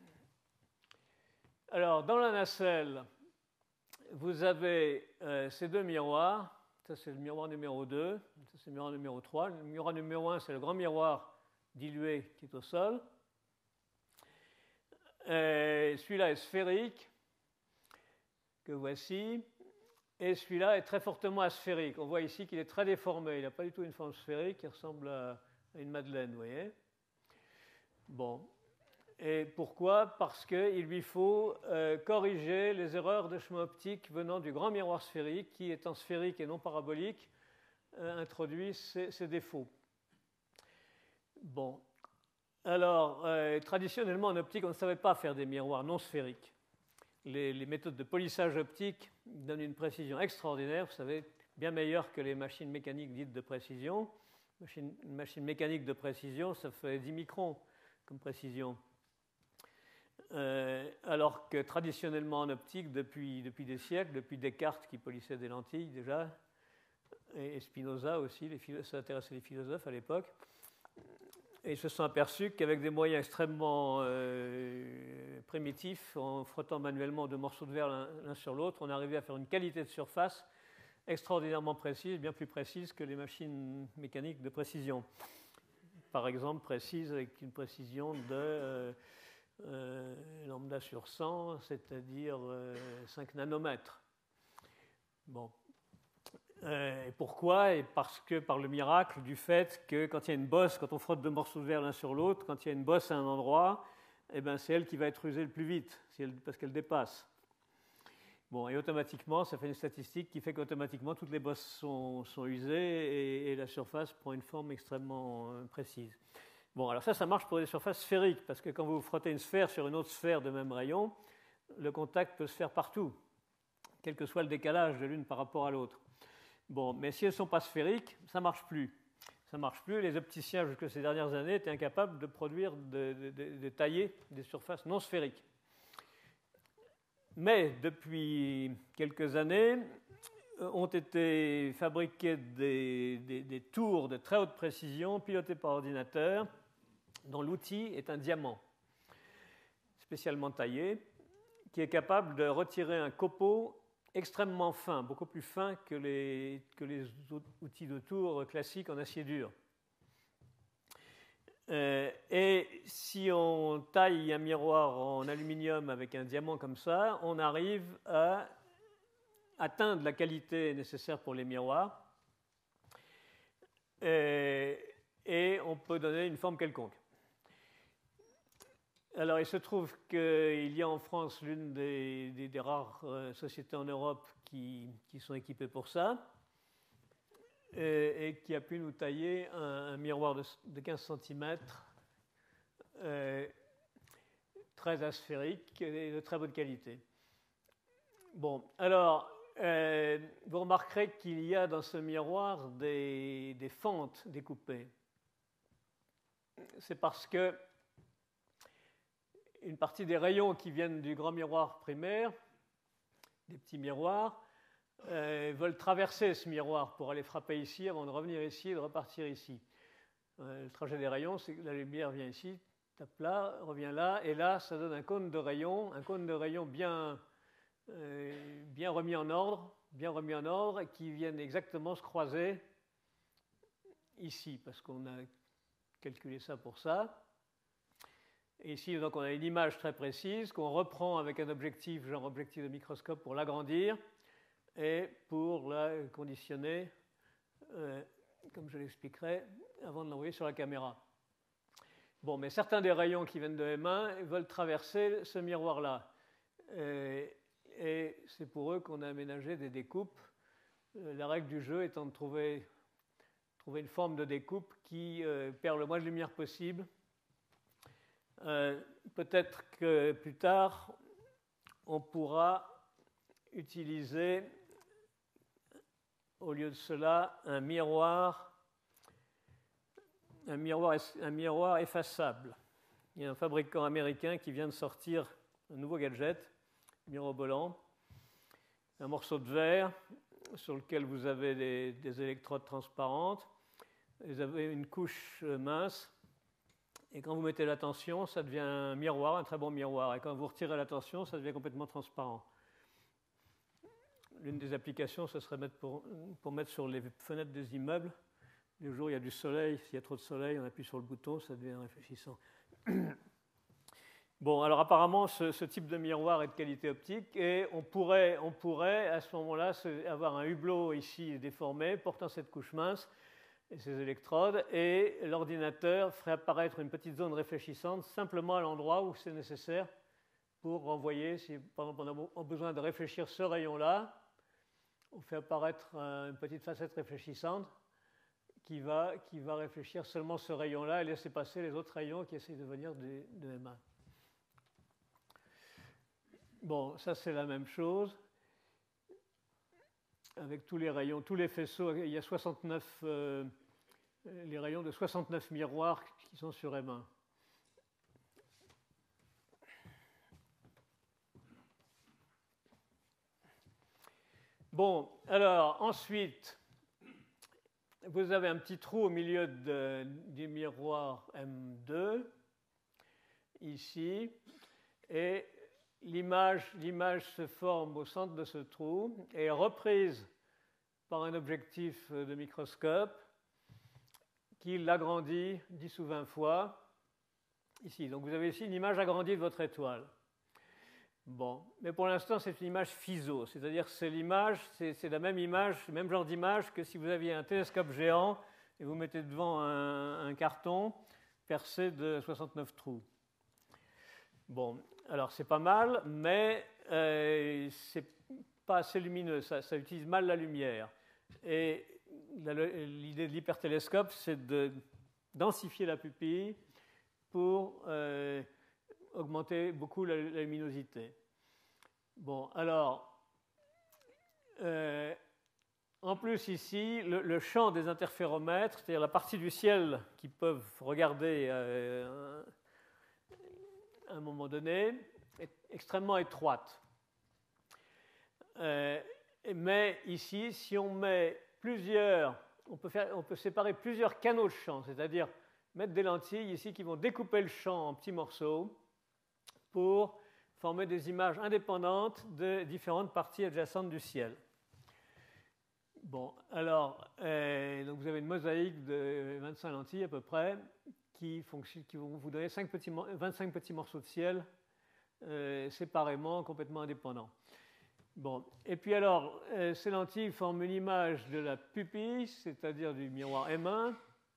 Alors, dans la nacelle, vous avez euh, ces deux miroirs. Ça, c'est le miroir numéro deux. Ça, c'est le miroir numéro trois. Le miroir numéro un, c'est le grand miroir dilué qui est au sol. Et celui-là est sphérique, que voici. Et celui-là est très fortement asphérique. On voit ici qu'il est très déformé. Il n'a pas du tout une forme sphérique, il ressemble à une madeleine, vous voyez. Bon. Et pourquoi ? Parce qu'il lui faut euh, corriger les erreurs de chemin optique venant du grand miroir sphérique, qui, étant sphérique et non parabolique, euh, introduit ces, ces défauts. Bon. Alors, euh, traditionnellement, en optique, on ne savait pas faire des miroirs non sphériques. Les, les méthodes de polissage optique donnent une précision extraordinaire, vous savez, bien meilleure que les machines mécaniques dites de précision. Machine, une machine mécanique de précision, ça fait dix microns comme précision. Euh, alors que traditionnellement en optique, depuis, depuis des siècles, depuis Descartes qui polissait des lentilles déjà, et Spinoza aussi, les ça intéressait les philosophes à l'époque, et ils se sont aperçus qu'avec des moyens extrêmement euh, primitifs, en frottant manuellement deux morceaux de verre l'un sur l'autre, on arrivait à faire une qualité de surface extraordinairement précise, bien plus précise que les machines mécaniques de précision. Par exemple, précise avec une précision de euh, euh, lambda sur cent, c'est-à-dire euh, cinq nanomètres. Bon. Euh, et pourquoi? Et parce que par le miracle du fait que quand il y a une bosse, quand on frotte deux morceaux de verre l'un sur l'autre, quand il y a une bosse à un endroit, eh ben c'est elle qui va être usée le plus vite, parce qu'elle dépasse. Bon, et automatiquement, ça fait une statistique qui fait qu'automatiquement, toutes les bosses sont, sont usées et, et la surface prend une forme extrêmement euh, précise. Bon, alors ça, ça marche pour des surfaces sphériques, parce que quand vous frottez une sphère sur une autre sphère de même rayon, le contact peut se faire partout, quel que soit le décalage de l'une par rapport à l'autre. Bon, mais si elles ne sont pas sphériques, ça ne marche plus. Ça ne marche plus. Les opticiens, jusque ces dernières années, étaient incapables de produire, de, de, de, de tailler des surfaces non sphériques. Mais depuis quelques années, ont été fabriquées des, des, des tours de très haute précision pilotées par ordinateur, dont l'outil est un diamant spécialement taillé, qui est capable de retirer un copeau extrêmement fin, beaucoup plus fin que les, que les outils de tour classiques en acier dur. Euh, et si on taille un miroir en aluminium avec un diamant comme ça, on arrive à atteindre la qualité nécessaire pour les miroirs et, et on peut donner une forme quelconque. Alors, il se trouve qu'il y a en France l'une des, des, des rares euh, sociétés en Europe qui, qui sont équipées pour ça et, et qui a pu nous tailler un, un miroir de, de quinze centimètres euh, très asphérique et de très bonne qualité. Bon, alors, euh, vous remarquerez qu'il y a dans ce miroir des, des fentes découpées. C'est parce que une partie des rayons qui viennent du grand miroir primaire, des petits miroirs, euh, veulent traverser ce miroir pour aller frapper ici avant de revenir ici et de repartir ici. Euh, le trajet des rayons, c'est que la lumière vient ici, tape là, revient là, et là, ça donne un cône de rayons, un cône de rayons bien, euh, bien remis en ordre, bien remis en ordre, qui viennent exactement se croiser ici, parce qu'on a calculé ça pour ça. Et ici, donc, on a une image très précise qu'on reprend avec un objectif, genre objectif de microscope, pour l'agrandir et pour la conditionner, euh, comme je l'expliquerai, avant de l'envoyer sur la caméra. Bon, mais certains des rayons qui viennent de M un veulent traverser ce miroir-là. Et, et c'est pour eux qu'on a aménagé des découpes. La règle du jeu étant de trouver, trouver une forme de découpe qui euh, perd le moins de lumière possible. Euh, peut-être que plus tard, on pourra utiliser, au lieu de cela, un miroir, un miroir, un miroir effaçable. Il y a un fabricant américain qui vient de sortir un nouveau gadget, mirobolant, un morceau de verre sur lequel vous avez des, des électrodes transparentes, vous avez une couche mince. Et quand vous mettez la tension, ça devient un miroir, un très bon miroir. Et quand vous retirez la tension, ça devient complètement transparent. L'une des applications, ce serait mettre pour, pour mettre sur les fenêtres des immeubles. Le jour où il y a du soleil, s'il y a trop de soleil, on appuie sur le bouton, ça devient réfléchissant. Bon, alors apparemment, ce, ce type de miroir est de qualité optique et on pourrait, on pourrait à ce moment-là avoir un hublot ici déformé portant cette couche mince et ces électrodes, et l'ordinateur ferait apparaître une petite zone réfléchissante simplement à l'endroit où c'est nécessaire pour renvoyer, si par exemple on a besoin de réfléchir ce rayon-là, on fait apparaître une petite facette réfléchissante qui va, qui va réfléchir seulement ce rayon-là et laisser passer les autres rayons qui essaient de venir de, de M un. Bon, ça c'est la même chose. Avec tous les rayons, tous les faisceaux, il y a soixante-neuf, euh, les rayons de soixante-neuf miroirs qui sont sur M un. Bon, alors ensuite, vous avez un petit trou au milieu de, du miroir M deux, ici, et l'image, l'image se forme au centre de ce trou et est reprise par un objectif de microscope qui l'agrandit dix ou vingt fois, ici. Donc vous avez ici une image agrandie de votre étoile. Bon, mais pour l'instant, c'est une image FISO, c'est-à-dire que c'est l'image, c'est, c'est la même image, le même genre d'image que si vous aviez un télescope géant et vous mettez devant un, un carton percé de soixante-neuf trous. Bon, alors c'est pas mal, mais euh, c'est pas assez lumineux, ça, ça utilise mal la lumière. Et la, l'idée de l'hypertélescope, c'est de densifier la pupille pour euh, augmenter beaucoup la, la luminosité. Bon, alors, euh, en plus ici, le, le champ des interféromètres, c'est-à-dire la partie du ciel qui peuvent regarder euh, à un moment donné, est extrêmement étroite. Euh, mais ici, si on met plusieurs, on peut, faire, on peut séparer plusieurs canaux de champ, c'est-à-dire mettre des lentilles ici qui vont découper le champ en petits morceaux pour former des images indépendantes de différentes parties adjacentes du ciel. Bon, alors, euh, donc vous avez une mosaïque de vingt-cinq lentilles à peu près qui, fonctionne, qui vont vous donner cinq petits, vingt-cinq petits morceaux de ciel euh, séparément, complètement indépendants. Bon, et puis alors, euh, ces lentilles forment une image de la pupille, c'est-à-dire du miroir M un.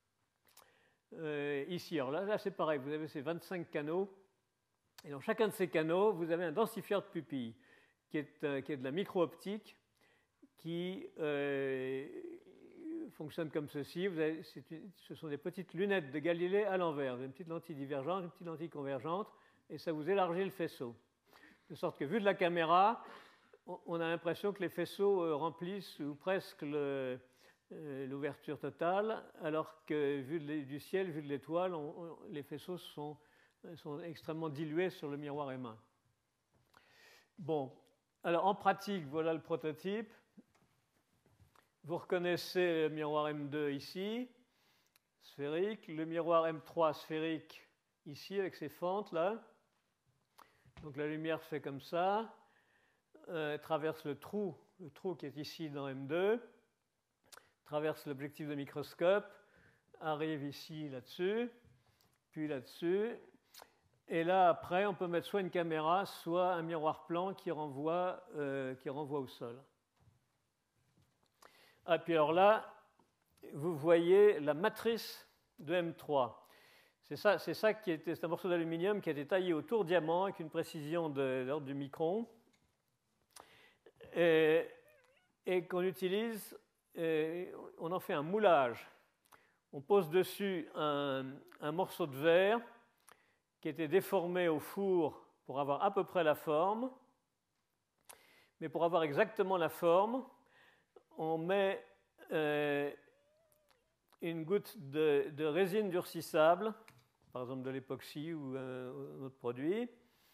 Euh, ici, alors là, là c'est pareil, vous avez ces vingt-cinq canaux. Et dans chacun de ces canaux, vous avez un densifieur de pupille qui est, euh, qui est de la micro-optique qui euh, fonctionne comme ceci. Vous avez, c'est une, ce sont des petites lunettes de Galilée à l'envers. Vous avez une petite lentille divergente, une petite lentille convergente, et ça vous élargit le faisceau. De sorte que, vu de la caméra, on, on a l'impression que les faisceaux euh, remplissent ou presque le, euh, l'ouverture totale, alors que, vu de, du ciel, vu de l'étoile, on, on, les faisceaux sont sont extrêmement dilués sur le miroir M un. Bon, alors en pratique, voilà le prototype. Vous reconnaissez le miroir M deux ici, sphérique, le miroir M trois sphérique ici avec ses fentes là. Donc la lumière se fait comme ça, euh, traverse le trou, le trou qui est ici dans M deux, traverse l'objectif de microscope, arrive ici là-dessus, puis là-dessus. Et là, après, on peut mettre soit une caméra, soit un miroir plan qui renvoie, euh, qui renvoie au sol. Ah, puis alors là, vous voyez la matrice de M trois. C'est ça, c'est ça qui était, c'est un morceau d'aluminium qui a été taillé au tour diamant avec une précision de, de l'ordre du micron et, et qu'on utilise, et on en fait un moulage. On pose dessus un, un morceau de verre qui était déformé au four pour avoir à peu près la forme. Mais pour avoir exactement la forme, on met euh, une goutte de, de résine durcissable, par exemple de l'époxy ou euh, un autre produit.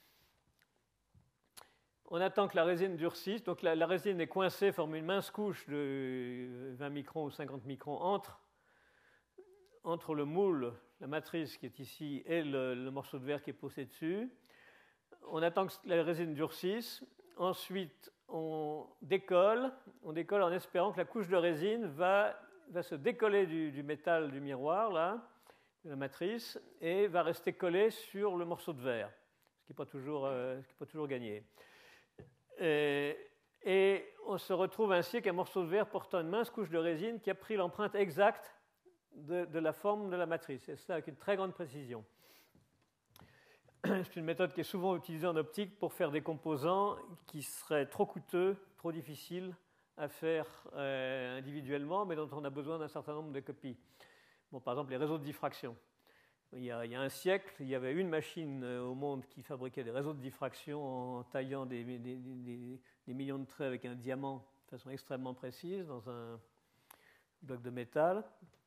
On attend que la résine durcisse. Donc la, la résine est coincée, forme une mince couche de vingt microns ou cinquante microns entre, entre le moule, la matrice qui est ici, et le, le morceau de verre qui est posé dessus. On attend que la résine durcisse. Ensuite, on décolle. On décolle en espérant que la couche de résine va, va se décoller du, du métal du miroir, là, de la matrice, et va rester collée sur le morceau de verre, ce qui n'est pas toujours, euh, ce qui est pas toujours gagné. Et, et on se retrouve ainsi avec un morceau de verre portant une mince couche de résine qui a pris l'empreinte exacte De, de la forme de la matrice, et cela avec une très grande précision. C'est une méthode qui est souvent utilisée en optique pour faire des composants qui seraient trop coûteux, trop difficiles à faire euh, individuellement, mais dont on a besoin d'un certain nombre de copies. Bon, par exemple, les réseaux de diffraction. Il y, a, il y a un siècle, il y avait une machine au monde qui fabriquait des réseaux de diffraction en taillant des, des, des, des millions de traits avec un diamant de façon extrêmement précise dans un bloc de métal.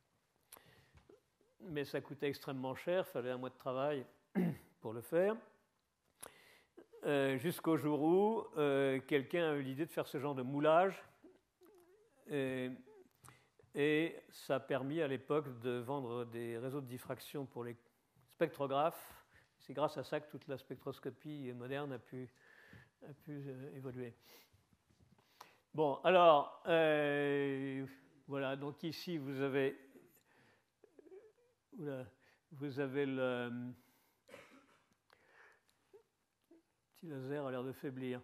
Mais ça coûtait extrêmement cher, il fallait un mois de travail pour le faire, euh, jusqu'au jour où euh, quelqu'un a eu l'idée de faire ce genre de moulage et, et ça a permis à l'époque de vendre des réseaux de diffraction pour les spectrographes. C'est grâce à ça que toute la spectroscopie moderne a pu, a pu euh, évoluer. Bon, alors, euh, voilà, donc ici vous avez, oula, vous avez le petit laser a l'air de faiblir.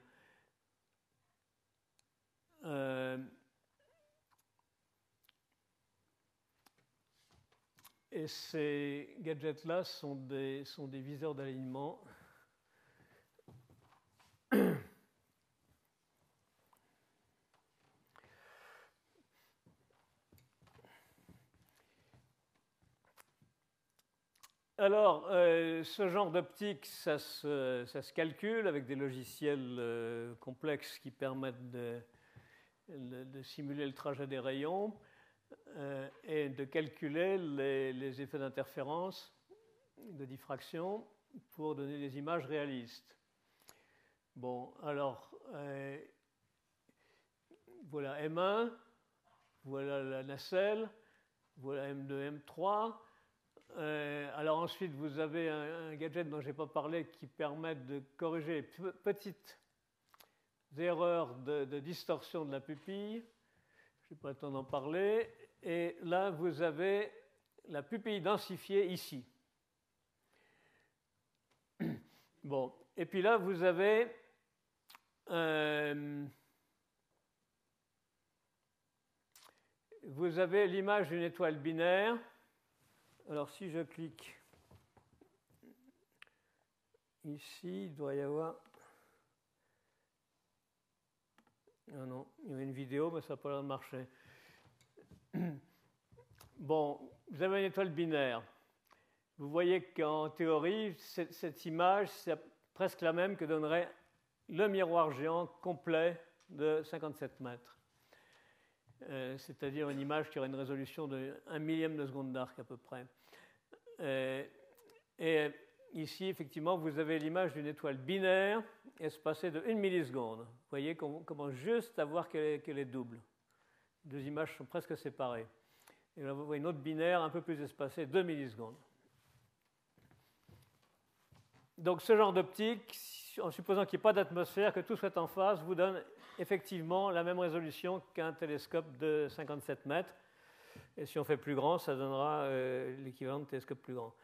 Euh, et ces gadgets-là sont des, sont des viseurs d'alignement. Alors, euh, ce genre d'optique, ça se, ça se calcule avec des logiciels euh, complexes qui permettent de, de, de simuler le trajet des rayons euh, et de calculer les, les effets d'interférence, de diffraction, pour donner des images réalistes. Bon, alors, euh, voilà M un, voilà la nacelle, voilà M deux, M trois. Euh, alors ensuite, vous avez un, un gadget dont je n'ai pas parlé qui permet de corriger les petites erreurs de, de distorsion de la pupille. Je n'ai pas le temps d'en parler. Et là, vous avez la pupille densifiée ici. Bon, et puis là, vous avez euh, vous avez l'image d'une étoile binaire. Alors, si je clique ici, il doit y avoir... Ah non, il y avait une vidéo, mais ça n'a pas l'air de marcher. Bon, vous avez une étoile binaire. Vous voyez qu'en théorie, cette, cette image, c'est presque la même que donnerait le miroir géant complet de cinquante-sept mètres. Euh, c'est-à-dire une image qui aurait une résolution de un millième de seconde d'arc à peu près. Euh, et ici, effectivement, vous avez l'image d'une étoile binaire espacée de une milliseconde. Vous voyez qu'on commence juste à voir qu'elle est, qu'elle est double. Les deux images sont presque séparées. Et là, vous voyez une autre binaire un peu plus espacée, deux millisecondes. Donc, ce genre d'optique, en supposant qu'il n'y ait pas d'atmosphère, que tout soit en phase, vous donne effectivement la même résolution qu'un télescope de cinquante-sept mètres. Et si on fait plus grand, ça donnera euh, l'équivalent de télescope plus grand.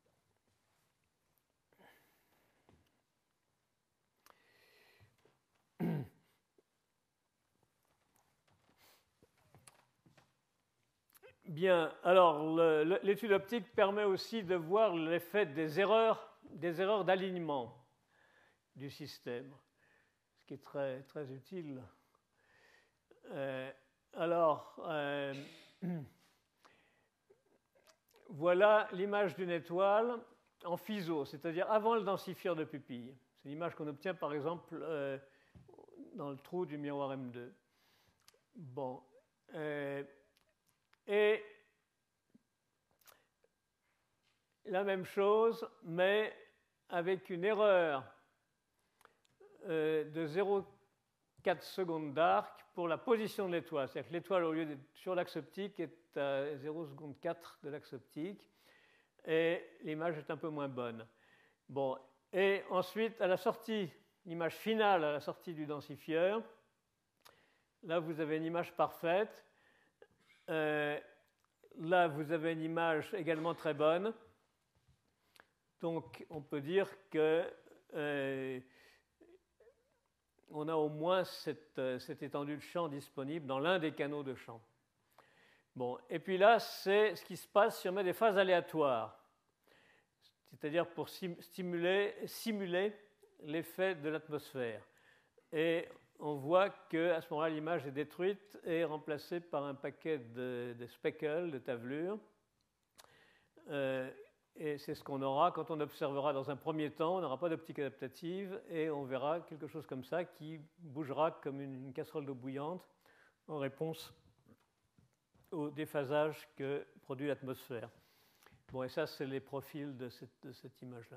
Bien, alors l'étude optique permet aussi de voir l'effet des erreurs, des erreurs d'alignement du système, ce qui est très, très utile. Euh, alors, euh, voilà l'image d'une étoile en F I S O, c'est-à-dire avant le densifieur de pupille. C'est l'image qu'on obtient par exemple euh, dans le trou du miroir M deux. Bon. Euh, et la même chose, mais avec une erreur euh, de zéro virgule quatre secondes d'arc pour la position de l'étoile. C'est-à-dire que l'étoile, au lieu d'être sur l'axe optique, est à zéro virgule quatre de l'axe optique. Et l'image est un peu moins bonne. Bon, et ensuite, à la sortie, l'image finale à la sortie du densifieur, là, vous avez une image parfaite. Euh, là, vous avez une image également très bonne. Donc, on peut dire que euh, on a au moins cette, cette étendue de champ disponible dans l'un des canaux de champ. Bon, et puis là, c'est ce qui se passe si on met des phases aléatoires, c'est-à-dire pour stimuler, simuler l'effet de l'atmosphère. Et on voit qu'à ce moment-là, l'image est détruite et remplacée par un paquet de, de speckles, de tavelures. Euh, et c'est ce qu'on aura quand on observera dans un premier temps. On n'aura pas d'optique adaptative et on verra quelque chose comme ça qui bougera comme une, une casserole d'eau bouillante en réponse au déphasage que produit l'atmosphère. Bon, et ça, c'est les profils de cette, de cette image-là.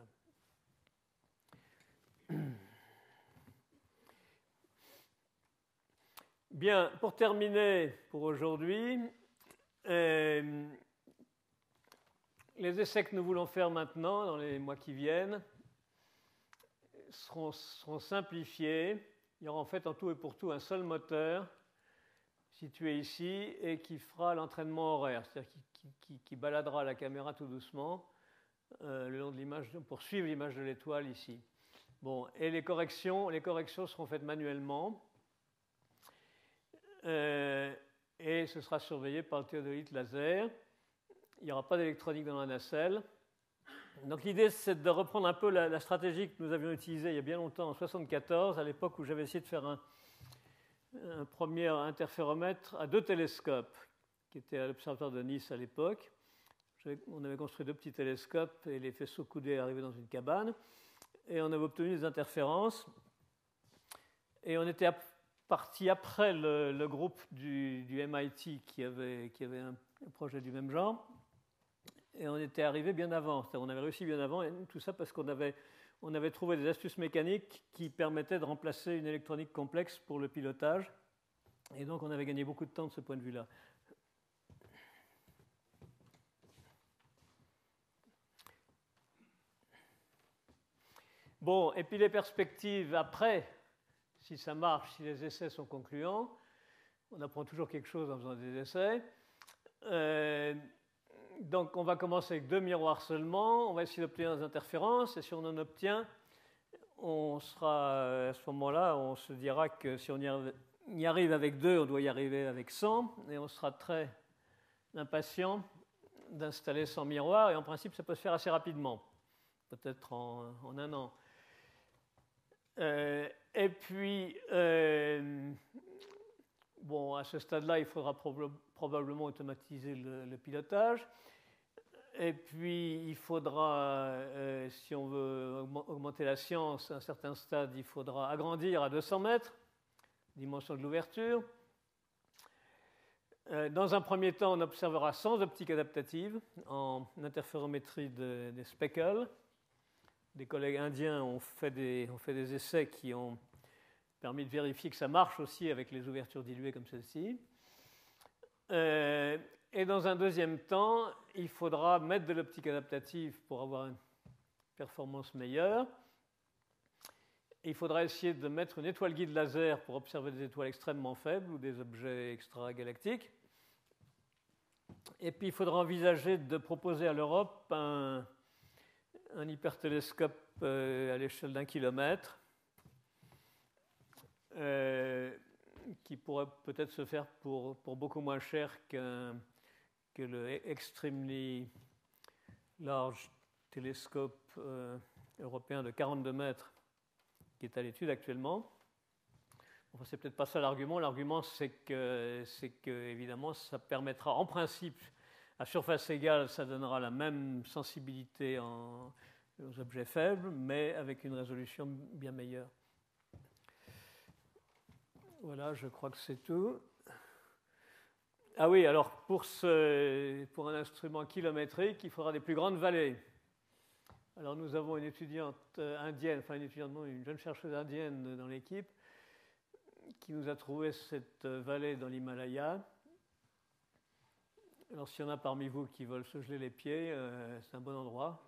Bien, pour terminer pour aujourd'hui, euh, les essais que nous voulons faire maintenant, dans les mois qui viennent, seront, seront simplifiés. Il y aura en fait en tout et pour tout un seul moteur situé ici et qui fera l'entraînement horaire, c'est-à-dire qui, qui, qui, qui baladera la caméra tout doucement euh, le long de l'image pour suivre l'image de l'étoile ici. Bon, et les corrections, les corrections seront faites manuellement euh, et ce sera surveillé par le théodolite laser. Il n'y aura pas d'électronique dans la nacelle. Donc l'idée, c'est de reprendre un peu la, la stratégie que nous avions utilisée il y a bien longtemps, en mille neuf cent soixante-quatorze, à l'époque où j'avais essayé de faire un, un premier interféromètre à deux télescopes, qui était à l'observatoire de Nice à l'époque. On avait construit deux petits télescopes et les faisceaux coudés arrivaient dans une cabane. Et on avait obtenu des interférences. Et on était parti après le, le groupe du, du M I T qui avait, qui avait un, un projet du même genre. Et on était arrivé bien avant. C'est-à-dire on avait réussi bien avant. Et tout ça parce qu'on avait, on avait trouvé des astuces mécaniques qui permettaient de remplacer une électronique complexe pour le pilotage. Et donc on avait gagné beaucoup de temps de ce point de vue-là. Bon, et puis les perspectives après, si ça marche, si les essais sont concluants, on apprend toujours quelque chose en faisant des essais. Euh, donc on va commencer avec deux miroirs seulement, on va essayer d'obtenir des interférences, et si on en obtient, on sera, à ce moment-là, on se dira que si on y arrive, y arrive avec deux, on doit y arriver avec cent, et on sera très impatient d'installer cent miroirs, et en principe ça peut se faire assez rapidement, peut-être en, en un an. Euh, et puis, euh, bon, à ce stade-là, il faudra prob- probablement automatiser le, le pilotage. Et puis, il faudra, euh, si on veut augmenter la science à un certain stade, il faudra agrandir à deux cents mètres, dimension de l'ouverture. Euh, dans un premier temps, on observera sans optique adaptative en interférométrie de, des speckles. Des collègues indiens ont fait des, ont fait des essais qui ont permis de vérifier que ça marche aussi avec les ouvertures diluées comme celle-ci. Euh, et dans un deuxième temps, il faudra mettre de l'optique adaptative pour avoir une performance meilleure. Et il faudra essayer de mettre une étoile guide laser pour observer des étoiles extrêmement faibles ou des objets extragalactiques. Et puis il faudra envisager de proposer à l'Europe un un hypertélescope euh, à l'échelle d'un kilomètre euh, qui pourrait peut-être se faire pour, pour beaucoup moins cher qu'un, que le Extremely Large Telescope euh, européen de quarante-deux mètres qui est à l'étude actuellement. Enfin, c'est peut-être pas ça l'argument. L'argument, c'est que, c'est que, évidemment, ça permettra en principe, à surface égale, ça donnera la même sensibilité en, aux objets faibles, mais avec une résolution bien meilleure. Voilà, je crois que c'est tout. Ah oui, alors pour, ce, pour un instrument kilométrique, il faudra des plus grandes vallées. Alors nous avons une étudiante indienne, enfin une étudiante, non, une jeune chercheuse indienne dans l'équipe, qui nous a trouvé cette vallée dans l'Himalaya. Alors s'il y en a parmi vous qui veulent se geler les pieds, euh, c'est un bon endroit.